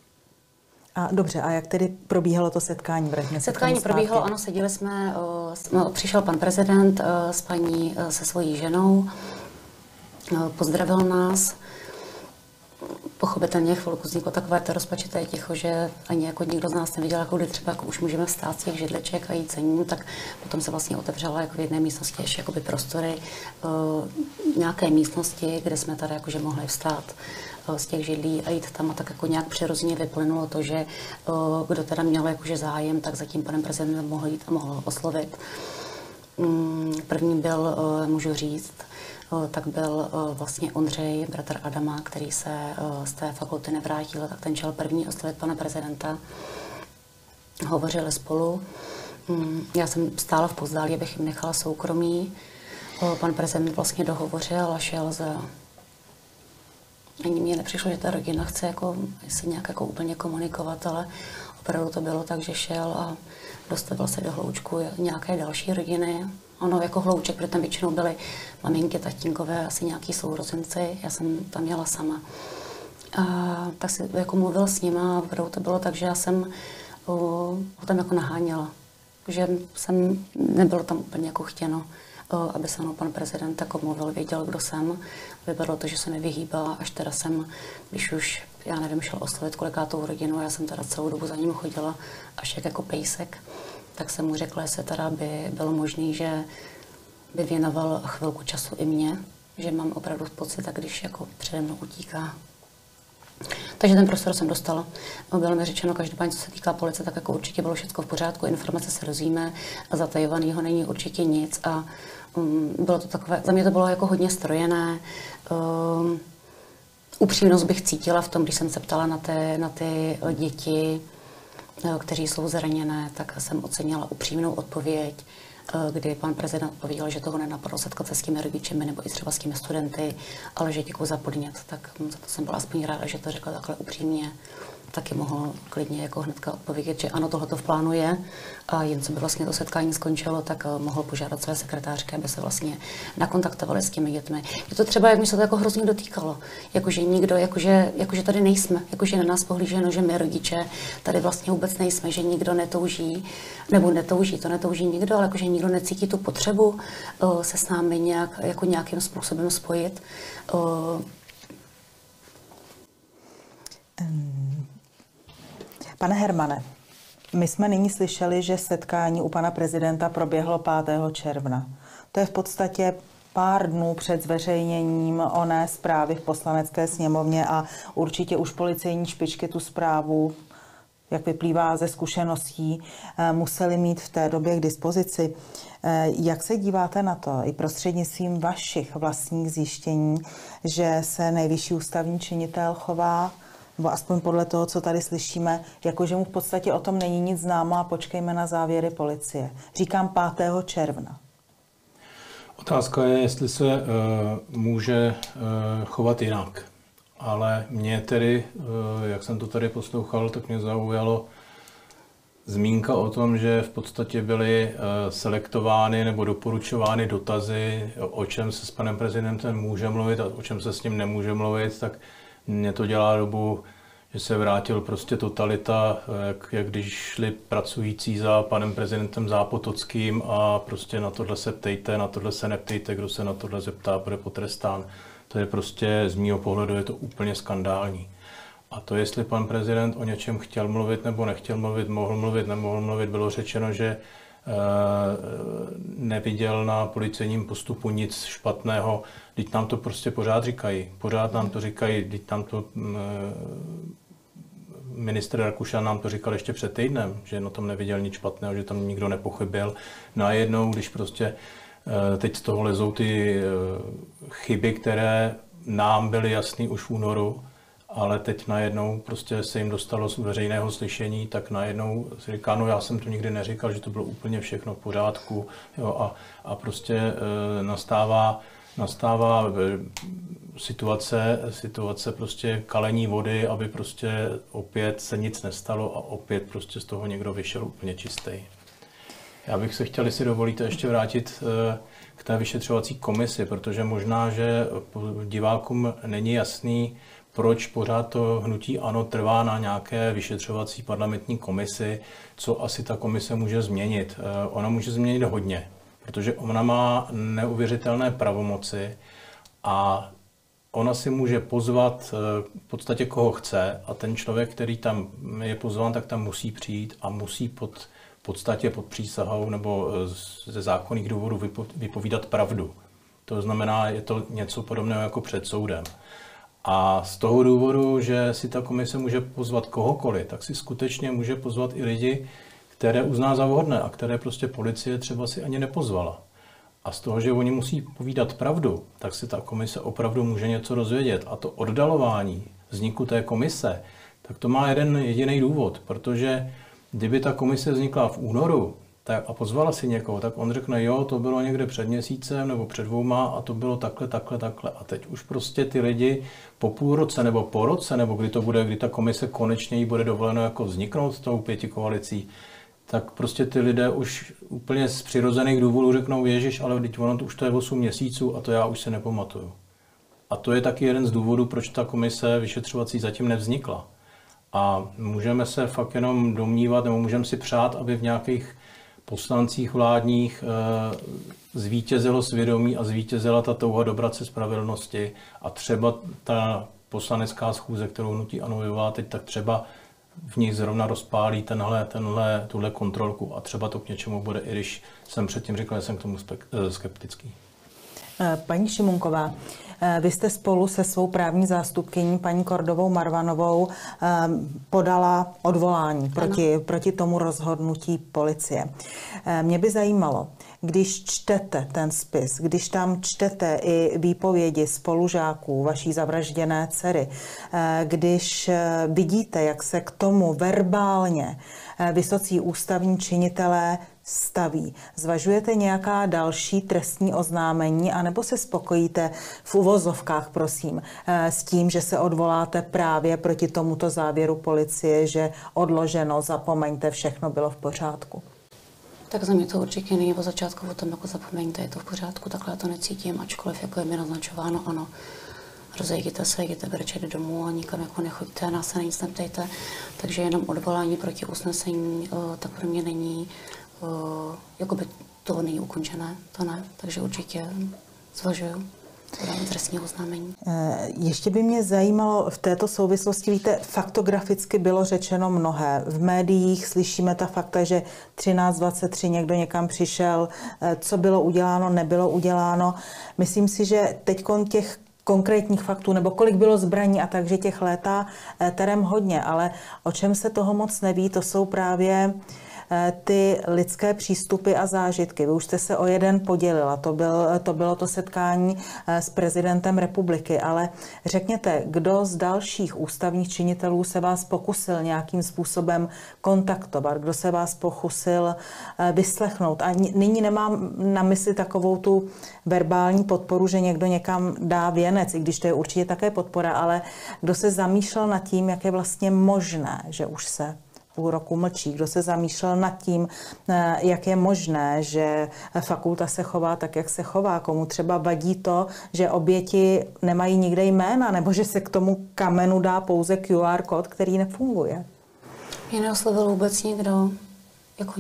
A dobře, a jak tedy probíhalo to setkání? Setkání probíhalo, ano, seděli jsme, přišel pan prezident s paní, se svojí ženou, pozdravil nás. Pochopitelně chvilku vzniklo takové to rozpačité ticho, že ani jako nikdo z nás neviděl, jako kdy třeba jako už můžeme vstát z těch židliček a jít za ním, tak potom se vlastně otevřela jako v jedné místnosti ještě jakoby prostory, nějaké místnosti, kde jsme tady jakože mohli vstát z těch židlí a jít tam a tak jako nějak přirozeně vyplynulo to, že kdo teda měl jakože zájem, tak za tím panem prezidentem mohl jít a mohl oslovit. První byl, můžu říct, tak byl vlastně Ondřej, bratr Adama, který se z té fakulty nevrátil, tak ten šel první oslovit pana prezidenta. Hovořili spolu. Já jsem stála v pozdálí, abych jim nechala soukromí. Pan prezident vlastně dohovořil a šel za... Ani mně nepřišlo, že ta rodina chce jako, se nějak jako úplně komunikovat, ale opravdu to bylo tak, že šel a dostavil se do hloučku nějaké další rodiny. Ono jako hlouček, protože tam většinou byly maminky, tatínkové, asi nějaký sourozenci, já jsem tam jela sama. A tak si jako mluvil s nima a opravdu to bylo tak, že já jsem ho tam jako naháněla. Že jsem, nebylo tam úplně jako chtěno, aby se mnou pan prezident jako mluvil, věděl, kdo jsem. Vypadalo to, že se mi vyhýbá, až teda jsem, když už, já nevím, šel oslovit kolikátou rodinu, já jsem teda celou dobu za ním chodila, až jak jako pejsek, tak jsem mu řekla, jestli teda by bylo možné, že by věnoval chvilku času i mě, že mám opravdu pocit, tak když jako přede mnou utíká. Takže ten prostor jsem dostala. Bylo mi řečeno, každopádně, co se týká policie, tak jako určitě bylo všechno v pořádku, informace se dozvíme, zatajovaného není určitě nic a bylo to takové, za mě to bylo jako hodně strojené. Upřímnost bych cítila v tom, když jsem se ptala na ty děti, kteří jsou zraněné, tak jsem ocenila upřímnou odpověď, kdy pan prezident odpověděl, že toho nenapadlo setkat se s těmi rodičemi nebo i třeba s těmi studenty, ale že děkuji za podnět, tak za to jsem byla aspoň ráda, že to řekla takhle upřímně. Taky mohl klidně jako hnedka odpovědět, že ano, tohle to v plánu je a jen co by vlastně to setkání skončilo, tak mohl požádat své sekretářky, aby se vlastně nakontaktovali s těmi dětmi. Je to třeba, jak mi se to jako hrozně dotýkalo, jakože nikdo, jakože tady nejsme, jakože na nás pohlíženo, že my rodiče tady vlastně vůbec nejsme, že nikdo netouží, nebo netouží nikdo, ale jakože nikdo necítí tu potřebu se s námi nějak, jako nějakým způsobem spojit. Pane Hermane, my jsme nyní slyšeli, že setkání u pana prezidenta proběhlo 5. června. To je v podstatě pár dnů před zveřejněním oné zprávy v Poslanecké sněmovně a určitě už policejní špičky tu zprávu, jak vyplývá ze zkušeností, museli mít v té době k dispozici. Jak se díváte na to, i prostřednictvím vašich vlastních zjištění, že se nejvyšší ústavní činitel chová, nebo aspoň podle toho, co tady slyšíme, jakože mu v podstatě o tom není nic známo a počkejme na závěry policie. Říkám 5. června. Otázka je, jestli se může chovat jinak. Ale mě tedy, jak jsem to tady poslouchal, tak mě zaujalo zmínka o tom, že v podstatě byly selektovány nebo doporučovány dotazy, o čem se s panem prezidentem může mluvit a o čem se s ním nemůže mluvit, tak mě to dělá dobu, že se vrátil prostě totalita, jak když šli pracující za panem prezidentem Zápotockým a prostě na tohle se ptejte, na tohle se neptejte, kdo se na tohle zeptá, bude potrestán. To je prostě, z mýho pohledu je to úplně skandální. A to, jestli pan prezident o něčem chtěl mluvit nebo nechtěl mluvit, mohl mluvit, nemohl mluvit, bylo řečeno, že neviděl na policejním postupu nic špatného. Vždyť nám to prostě pořád říkají. Pořád nám to říkají, vždyť nám to ministr Rakušan nám to říkal ještě před týdnem, že na tom neviděl nic špatného, že tam nikdo nepochybil. Najednou, když prostě teď z toho lezou ty chyby, které nám byly jasný už v únoru, ale teď najednou prostě se jim dostalo z veřejného slyšení, tak najednou si říká, no já jsem to nikdy neříkal, že to bylo úplně všechno v pořádku, jo, a prostě nastává situace prostě kalení vody, aby prostě opět se nic nestalo a opět prostě z toho někdo vyšel úplně čistý. Já bych se chtěl, jestli dovolíte, ještě vrátit k té vyšetřovací komisi, protože možná, že divákům není jasný, proč pořád to hnutí ANO trvá na nějaké vyšetřovací parlamentní komisi, co asi ta komise může změnit. Ona může změnit hodně, protože ona má neuvěřitelné pravomoci a ona si může pozvat v podstatě koho chce a ten člověk, který tam je pozván, tak tam musí přijít a musí v podstatě pod přísahou nebo ze zákonných důvodů vypovídat pravdu. To znamená, je to něco podobného jako před soudem. A z toho důvodu, že si ta komise může pozvat kohokoliv, tak si skutečně může pozvat i lidi, které uzná za vhodné a které prostě policie třeba si ani nepozvala. A z toho, že oni musí povídat pravdu, tak si ta komise opravdu může něco dozvědět. A to oddalování vzniku té komise, tak to má jeden jediný důvod, protože kdyby ta komise vznikla v únoru a pozvala si někoho, tak on řekne, jo, to bylo někde před měsícem nebo před 2 a to bylo takhle. A teď už prostě ty lidi po půl roce nebo po roce, nebo kdy to bude, kdy ta komise konečně jí bude dovoleno jako vzniknout s tou pětikoalicí, tak prostě ty lidé už úplně z přirozených důvodů řeknou, ježiš, ale teď ono už to je 8 měsíců a to já už se nepamatuju. A to je taky jeden z důvodů, proč ta komise vyšetřovací zatím nevznikla. A můžeme se fakt jenom domnívat, nebo můžeme si přát, aby v nějakých poslancích vládních zvítězilo svědomí a zvítězila ta touha dobrat se spravedlnosti a třeba ta poslanecká schůze, kterou hnutí ANO vyvolá teď, tak třeba v nich zrovna rozpálí tuhle kontrolku a třeba to k něčemu bude, i když jsem předtím říkal, že jsem k tomu skeptický. Paní Šimunková, vy jste spolu se svou právní zástupkyní, paní Kordovou Marvanovou, podala odvolání proti tomu rozhodnutí policie. Mě by zajímalo, když čtete ten spis, když tam čtete i výpovědi spolužáků vaší zavražděné dcery, když vidíte, jak se k tomu verbálně vysocí ústavní činitelé staví. Zvažujete nějaká další trestní oznámení, anebo se spokojíte v uvozovkách, prosím, s tím, že se odvoláte právě proti tomuto závěru policie, že odloženo, zapomeňte, všechno bylo v pořádku? Tak za mě to určitě není od začátku o tom, jako zapomeňte, je to v pořádku, takhle já to necítím, ačkoliv jako je mi naznačováno, ano. Rozejděte se, jděte brečet domů a nikam jako nechoďte, nás se na nic neptejte. Takže jenom odvolání proti usnesení, tak pro mě není, jakoby to není ukončené, to ne. Takže určitě zvažuju podání trestního oznámení. Ještě by mě zajímalo v této souvislosti, víte, faktograficky bylo řečeno mnohé. V médiích slyšíme ta fakta, že 13:23 někdo někam přišel, co bylo uděláno, nebylo uděláno. Myslím si, že teď těch konkrétních faktů, nebo kolik bylo zbraní a takže těch létá terem hodně, ale o čem se toho moc neví, to jsou právě ty lidské přístupy a zážitky. Vy už jste se o jeden podělila, to bylo to setkání s prezidentem republiky, ale řekněte, kdo z dalších ústavních činitelů se vás pokusil nějakým způsobem kontaktovat, kdo se vás pokusil vyslechnout. A nyní nemám na mysli takovou tu verbální podporu, že někdo někam dá věnec, i když to je určitě také podpora, ale kdo se zamýšlel nad tím, jak je vlastně možné, že už se půl roku mlčí, kdo se zamýšlel nad tím, jak je možné, že fakulta se chová tak, jak se chová, komu třeba vadí to, že oběti nemají nikde jména, nebo že se k tomu kamenu dá pouze QR kód, který nefunguje. Mě neoslovil vůbec nikdo, jako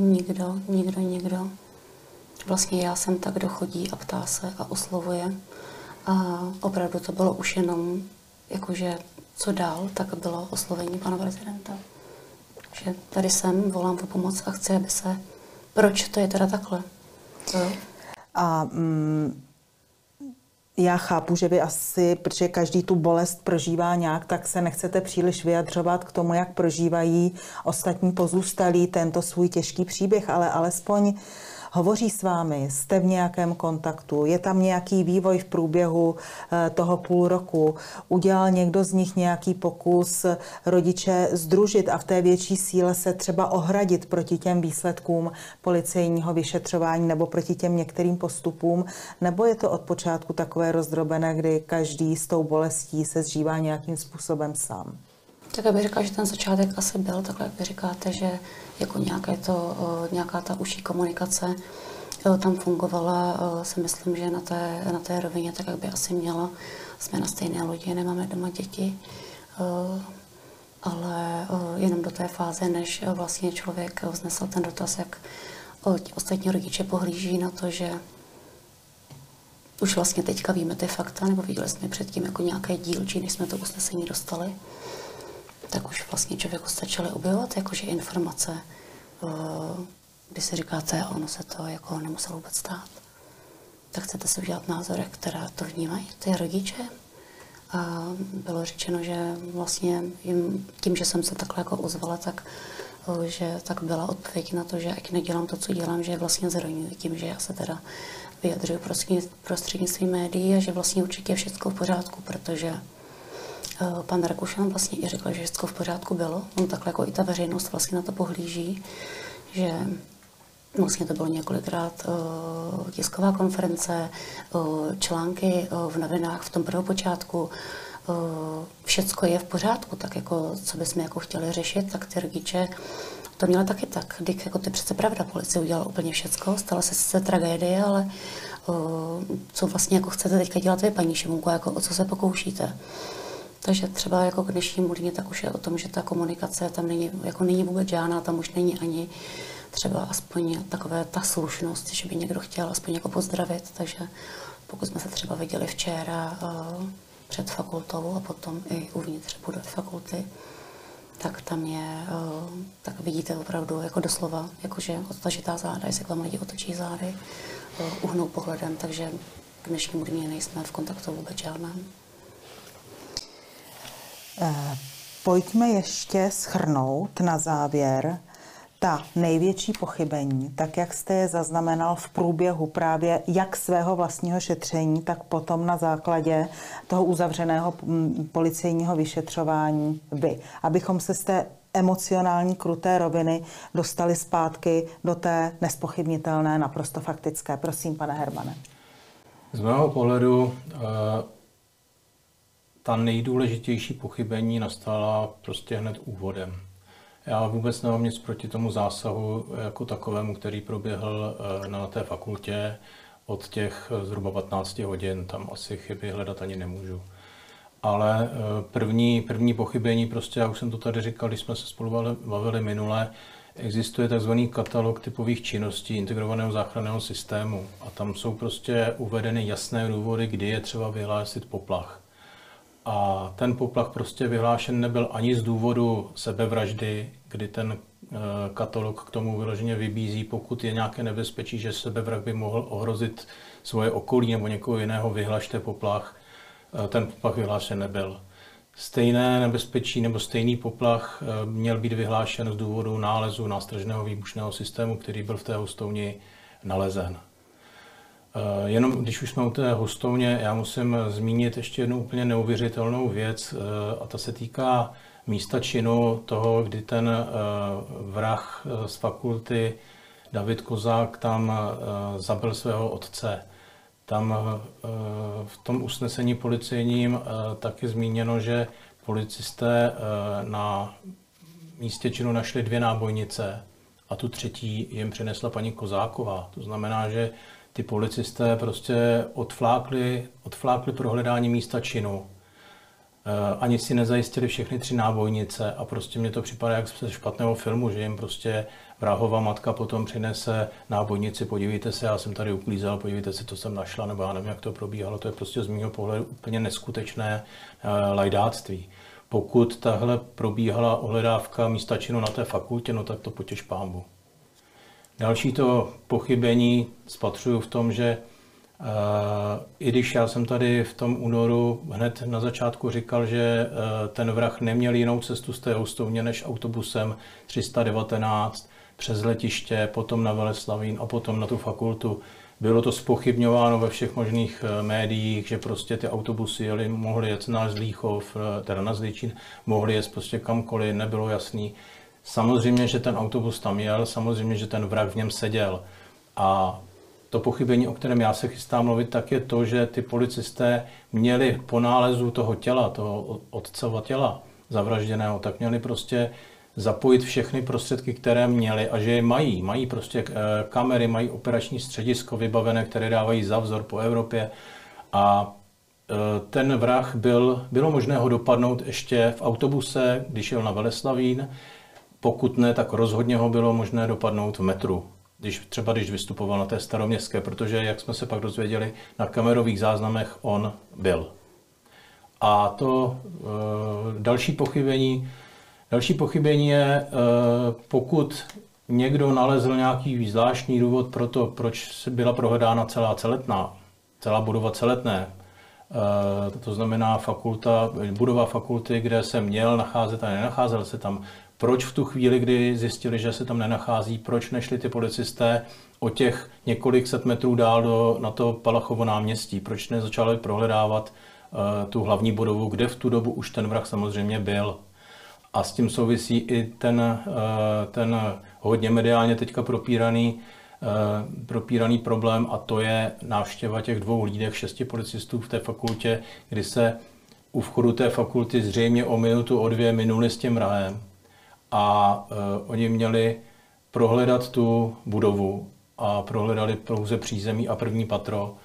nikdo. Vlastně já jsem ta, kdo chodí a ptá se a oslovuje. A opravdu to bylo už jenom, jakože co dál, tak bylo oslovení pana prezidenta. Že tady jsem, volám o pomoc a chci, aby se Proč to je teda takhle? A já chápu, že vy asi, protože každý tu bolest prožívá nějak, tak se nechcete příliš vyjadřovat k tomu, jak prožívají ostatní pozůstalí tento svůj těžký příběh, ale alespoň hovoří s vámi, jste v nějakém kontaktu, je tam nějaký vývoj v průběhu toho půl roku, udělal někdo z nich nějaký pokus rodiče sdružit a v té větší síle se třeba ohradit proti těm výsledkům policejního vyšetřování nebo proti těm některým postupům, nebo je to od počátku takové rozdrobené, kdy každý s tou bolestí se zžívá nějakým způsobem sám? Tak já bych řekla, že ten začátek asi byl takhle, jak vy říkáte, že jako nějaká ta užší komunikace tam fungovala, si myslím, že na té rovině, tak jak by asi měla. Jsme na stejné lodi, nemáme doma děti, ale jenom do té fáze, než vlastně člověk vznesl ten dotaz, jak ostatní rodiče pohlíží na to, že už vlastně teďka víme ty fakta, nebo viděli jsme předtím jako nějaké dílčí, než jsme to usnesení dostali, tak už vlastně člověku stačily objevovat jakože informace, kdy si říkáte, ono se to jako nemuselo vůbec stát. Tak chcete si udělat názor, jak teda to vnímají ty rodiče. A bylo řečeno, že vlastně jim, tím, že jsem se takhle jako ozvala, tak byla odpověď na to, že ať nedělám to, co dělám, že je vlastně zraňuji tím, že já se teda vyjadřuju prostřednictvím médií a že vlastně určitě je všechno v pořádku, protože pan Rakušan vlastně i řekl, že všechno v pořádku bylo. On takhle jako i ta veřejnost vlastně na to pohlíží, že vlastně to bylo několikrát tisková konference, články v novinách v tom prvopočátku. Všecko je v pořádku, tak jako co bychom jako chtěli řešit, tak ty rodiče to měla taky tak. Když jako to je přece pravda, policie udělala úplně všecko, stala se sice tragédie, ale co vlastně jako chcete teďka dělat vy, paní Šimunko, jako o co se pokoušíte. Takže třeba jako k dnešnímu dni tak už je o tom, že ta komunikace tam není vůbec žádná, tam už není ani třeba aspoň takové ta slušnost, že by někdo chtěl aspoň jako pozdravit, takže pokud jsme se třeba viděli včera před fakultou a potom i uvnitř budovy fakulty, tak tam je, tak vidíte opravdu jako doslova, jakože odtažitá záda, jestli k vám lidi otočí zády, uhnou pohledem, takže k dnešnímu dni nejsme v kontaktu vůbec žádném. Pojďme ještě shrnout na závěr ta největší pochybení, tak jak jste je zaznamenal v průběhu právě jak svého vlastního šetření, tak potom na základě toho uzavřeného policejního vyšetřování vy. Abychom se z té emocionální kruté roviny dostali zpátky do té nespochybnitelné, naprosto faktické. Prosím, pane Hermane. Z mého pohledu ta nejdůležitější pochybení nastala prostě hned úvodem. Já vůbec nemám nic proti tomu zásahu jako takovému, který proběhl na té fakultě od těch zhruba 15 hodin. Tam asi chyby hledat ani nemůžu. Ale první pochybení, prostě, já už jsem to tady říkal, když jsme se spolu bavili minule, existuje takzvaný katalog typových činností integrovaného záchranného systému a tam jsou prostě uvedeny jasné důvody, kdy je třeba vyhlásit poplach. A ten poplach prostě vyhlášen nebyl ani z důvodu sebevraždy, kdy ten katalog k tomu vyloženě vybízí, pokud je nějaké nebezpečí, že sebevrah by mohl ohrozit svoje okolí nebo někoho jiného, vyhlašte poplach. Ten poplach vyhlášen nebyl. Stejné nebezpečí nebo stejný poplach měl být vyhlášen z důvodu nálezu nástražného výbušného systému, který byl v té hostovni nalezen. Jenom když už jsme u té hostovně, já musím zmínit ještě jednu úplně neuvěřitelnou věc a ta se týká místa činu toho, kdy ten vrah z fakulty David Kozák tam zabil svého otce. Tam v tom usnesení policejním taky zmíněno, že policisté na místě činu našli 2 nábojnice a tu třetí jim přinesla paní Kozáková. To znamená, že ty policisté prostě odflákli prohledání místa činu. Ani si nezajistili všechny 3 nábojnice a prostě mně to připadá jak ze špatného filmu, že jim prostě vrahová matka potom přinese nábojnici, podívejte se, já jsem tady uklízel, podívejte se, co jsem našla, nebo já nevím, jak to probíhalo, to je prostě z mého pohledu úplně neskutečné lajdáctví. Pokud tahle probíhala ohledávka místa činu na té fakultě, no tak to potěš pánbu. Další to pochybení spatřuju v tom, že i když já jsem tady v tom únoru hned na začátku říkal, že ten vrah neměl jinou cestu z té Houstovně než autobusem 319 přes letiště, potom na Veleslavín a potom na tu fakultu. Bylo to zpochybňováno ve všech možných médiích, že prostě ty autobusy mohly jet na Zlíchov, teda na Zličín, mohly jet prostě kamkoliv, nebylo jasný. Samozřejmě, že ten autobus tam jel, samozřejmě, že ten vrah v něm seděl. A to pochybení, o kterém já se chystám mluvit, tak je to, že ty policisté měli po nálezu toho těla, toho otcova těla zavražděného, tak měli prostě zapojit všechny prostředky, které měli a že je mají prostě kamery, mají operační středisko vybavené, které dávají za vzor po Evropě a ten vrah bylo možné ho dopadnout ještě v autobuse, když jel na Veleslavín, pokud ne, tak rozhodně ho bylo možné dopadnout v metru, když vystupoval na té Staroměstské, protože, jak jsme se pak dozvěděli, na kamerových záznamech on byl. A to další pochybení je, pokud někdo nalezl nějaký zvláštní důvod pro to, proč byla prohledána celá budova Celetné, to znamená budova fakulty, kde se měl nacházet a nenacházel se tam. Proč v tu chvíli, kdy zjistili, že se tam nenachází, proč nešli ty policisté o těch několik set metrů dál na to Palachovo náměstí? Proč nezačali prohledávat tu hlavní budovu, kde v tu dobu už ten vrah samozřejmě byl? A s tím souvisí i ten hodně mediálně teďka propíraný problém, a to je návštěva těch 2 hlídek 6 policistů v té fakultě, kdy se u vchodu té fakulty zřejmě o minutu, o 2 minuli s tím vrahem. A oni měli prohledat tu budovu a prohledali pouze přízemí a první patro.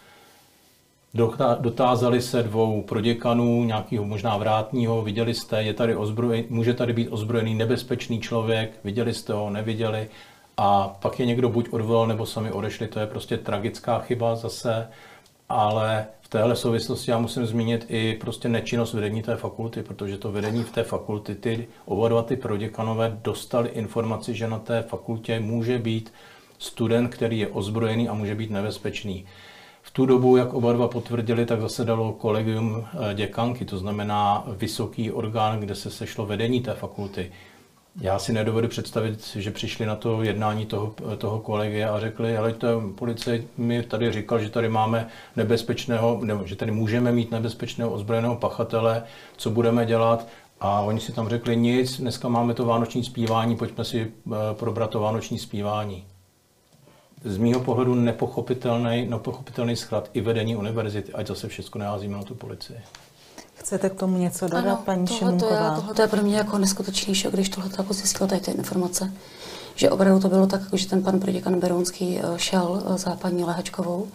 Dotázali se 2 proděkanů, nějakého možná vrátního, viděli jste, může tady být ozbrojený nebezpečný člověk, viděli jste ho, neviděli. A pak je někdo buď odvolal, nebo sami odešli, to je prostě tragická chyba zase, ale v téhle souvislosti já musím zmínit i prostě nečinnost vedení té fakulty, protože to vedení v té fakulty, oba 2 ty proděkanové dostali informaci, že na té fakultě může být student, který je ozbrojený a může být nebezpečný. V tu dobu, jak oba 2 potvrdili, tak zasedalo kolegium děkanky, to znamená vysoký orgán, kde se sešlo vedení té fakulty. Já si nedovedu představit, že přišli na to jednání toho kolegia a řekli, ale policie mi tady říkal, že tady máme že tady můžeme mít nebezpečného ozbrojeného pachatele, co budeme dělat. A oni si tam řekli nic, dneska máme to vánoční zpívání, pojďme si probrat to vánoční zpívání. Z mýho pohledu nepochopitelný zklad i vedení univerzity, ať zase všechno neházíme na tu policii. Chcete k tomu něco dodat, paní Šimunková? Tohle je pro mě jako neskutečný šok, když tohle jako zjistila tady ty informace. Že opravdu to bylo tak, že ten pan proděkan Berounský šel za paní Lehačkovou.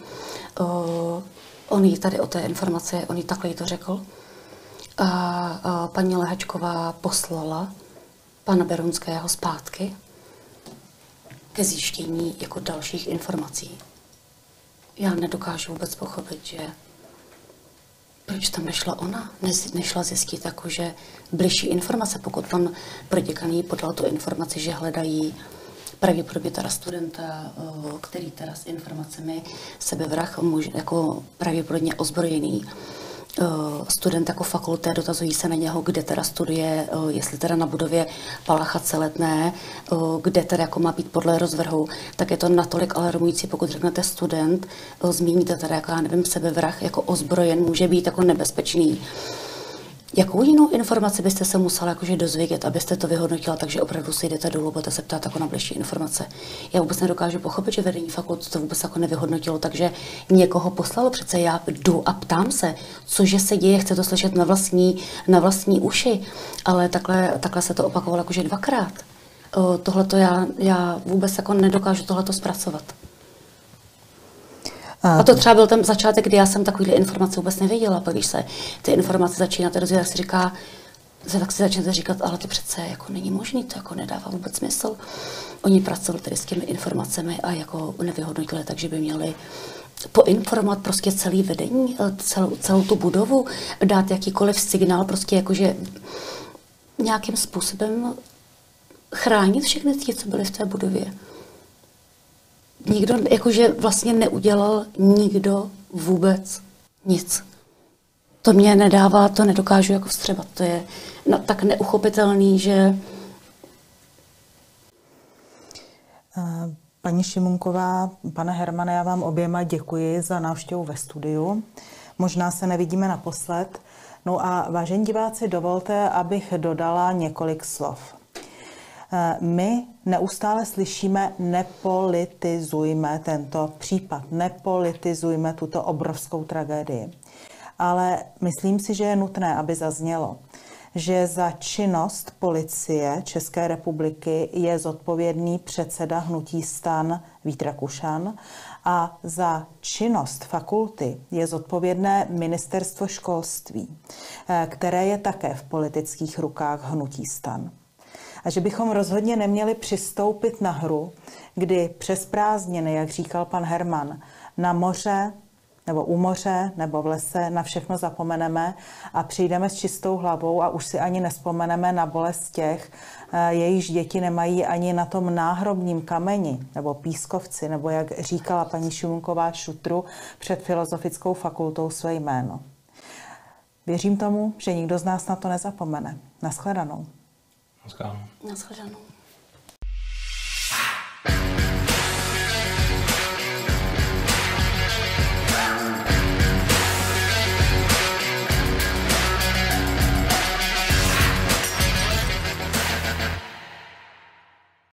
On jí tady o té informaci, on jí takhle jí to řekl. A paní Lehačková poslala pana Berounského zpátky ke zjištění jako dalších informací. Já nedokážu vůbec pochopit, že proč tam nešla ona? Nešla zjistit jakože bližší informace, pokud pan proděkan jí podal tu informaci, že hledají pravděpodobně teda studenta, který teda s informacemi sebevrah, jako pravděpodobně ozbrojený student jako fakulty, dotazují se na něho, kde teda studuje, jestli teda na budově Palacha Celetné, kde teda jako má být podle rozvrhu, tak je to natolik alarmující, pokud řeknete student, zmíníte teda, jako já nevím, sebevrah jako ozbrojen, může být jako nebezpečný. Jakou jinou informaci byste se musela jakože dozvědět, abyste to vyhodnotila, takže opravdu si jdete dolů, budete se ptát jako na bližší informace. Já vůbec nedokážu pochopit, že vedení fakult to vůbec jako nevyhodnotilo, takže někoho poslalo. Přece já jdu a ptám se, cože se děje, chci to slyšet na vlastní uši, ale takhle se to opakovalo jakože 2krát. Tohleto já vůbec jako nedokážu tohleto zpracovat. A to třeba byl ten začátek, kdy já jsem takovýhle informace vůbec nevěděla. Pak když se ty informace začínáte dozvědět, tak si začnete říkat, ale to přece jako není možný, to jako nedává vůbec smysl. Oni pracovali tedy s těmi informacemi a jako nevyhodnotili, takže by měli poinformovat prostě celý vedení, celou tu budovu, dát jakýkoliv signál, prostě jakože nějakým způsobem chránit všechny ty, co byly v té budově. nikdo, jakože vlastně neudělal nikdo vůbec nic. To mě nedává, to nedokážu jako vstřebat. To je tak neuchopitelný, že... Paní Šimunková, pane Hermane, já vám oběma děkuji za návštěvu ve studiu. Možná se nevidíme naposled. No a vážení diváci, dovolte, abych dodala několik slov. My neustále slyšíme nepolitizujme tento případ, nepolitizujme tuto obrovskou tragédii. Ale myslím si, že je nutné, aby zaznělo, že za činnost policie České republiky je zodpovědný předseda hnutí STAN Vít Rakušan a za činnost fakulty je zodpovědné ministerstvo školství, které je také v politických rukách hnutí STAN. A že bychom rozhodně neměli přistoupit na hru, kdy přes prázdniny, jak říkal pan Herman, na moře nebo u moře, nebo v lese, na všechno zapomeneme a přijdeme s čistou hlavou a už si ani nespomeneme na bolest těch, jejichž děti nemají ani na tom náhrobním kameni, nebo pískovci, nebo jak říkala paní Šimunková šutru před Filozofickou fakultou své jméno. Věřím tomu, že nikdo z nás na to nezapomene. Naschledanou. Naschledanou. Naschledanou.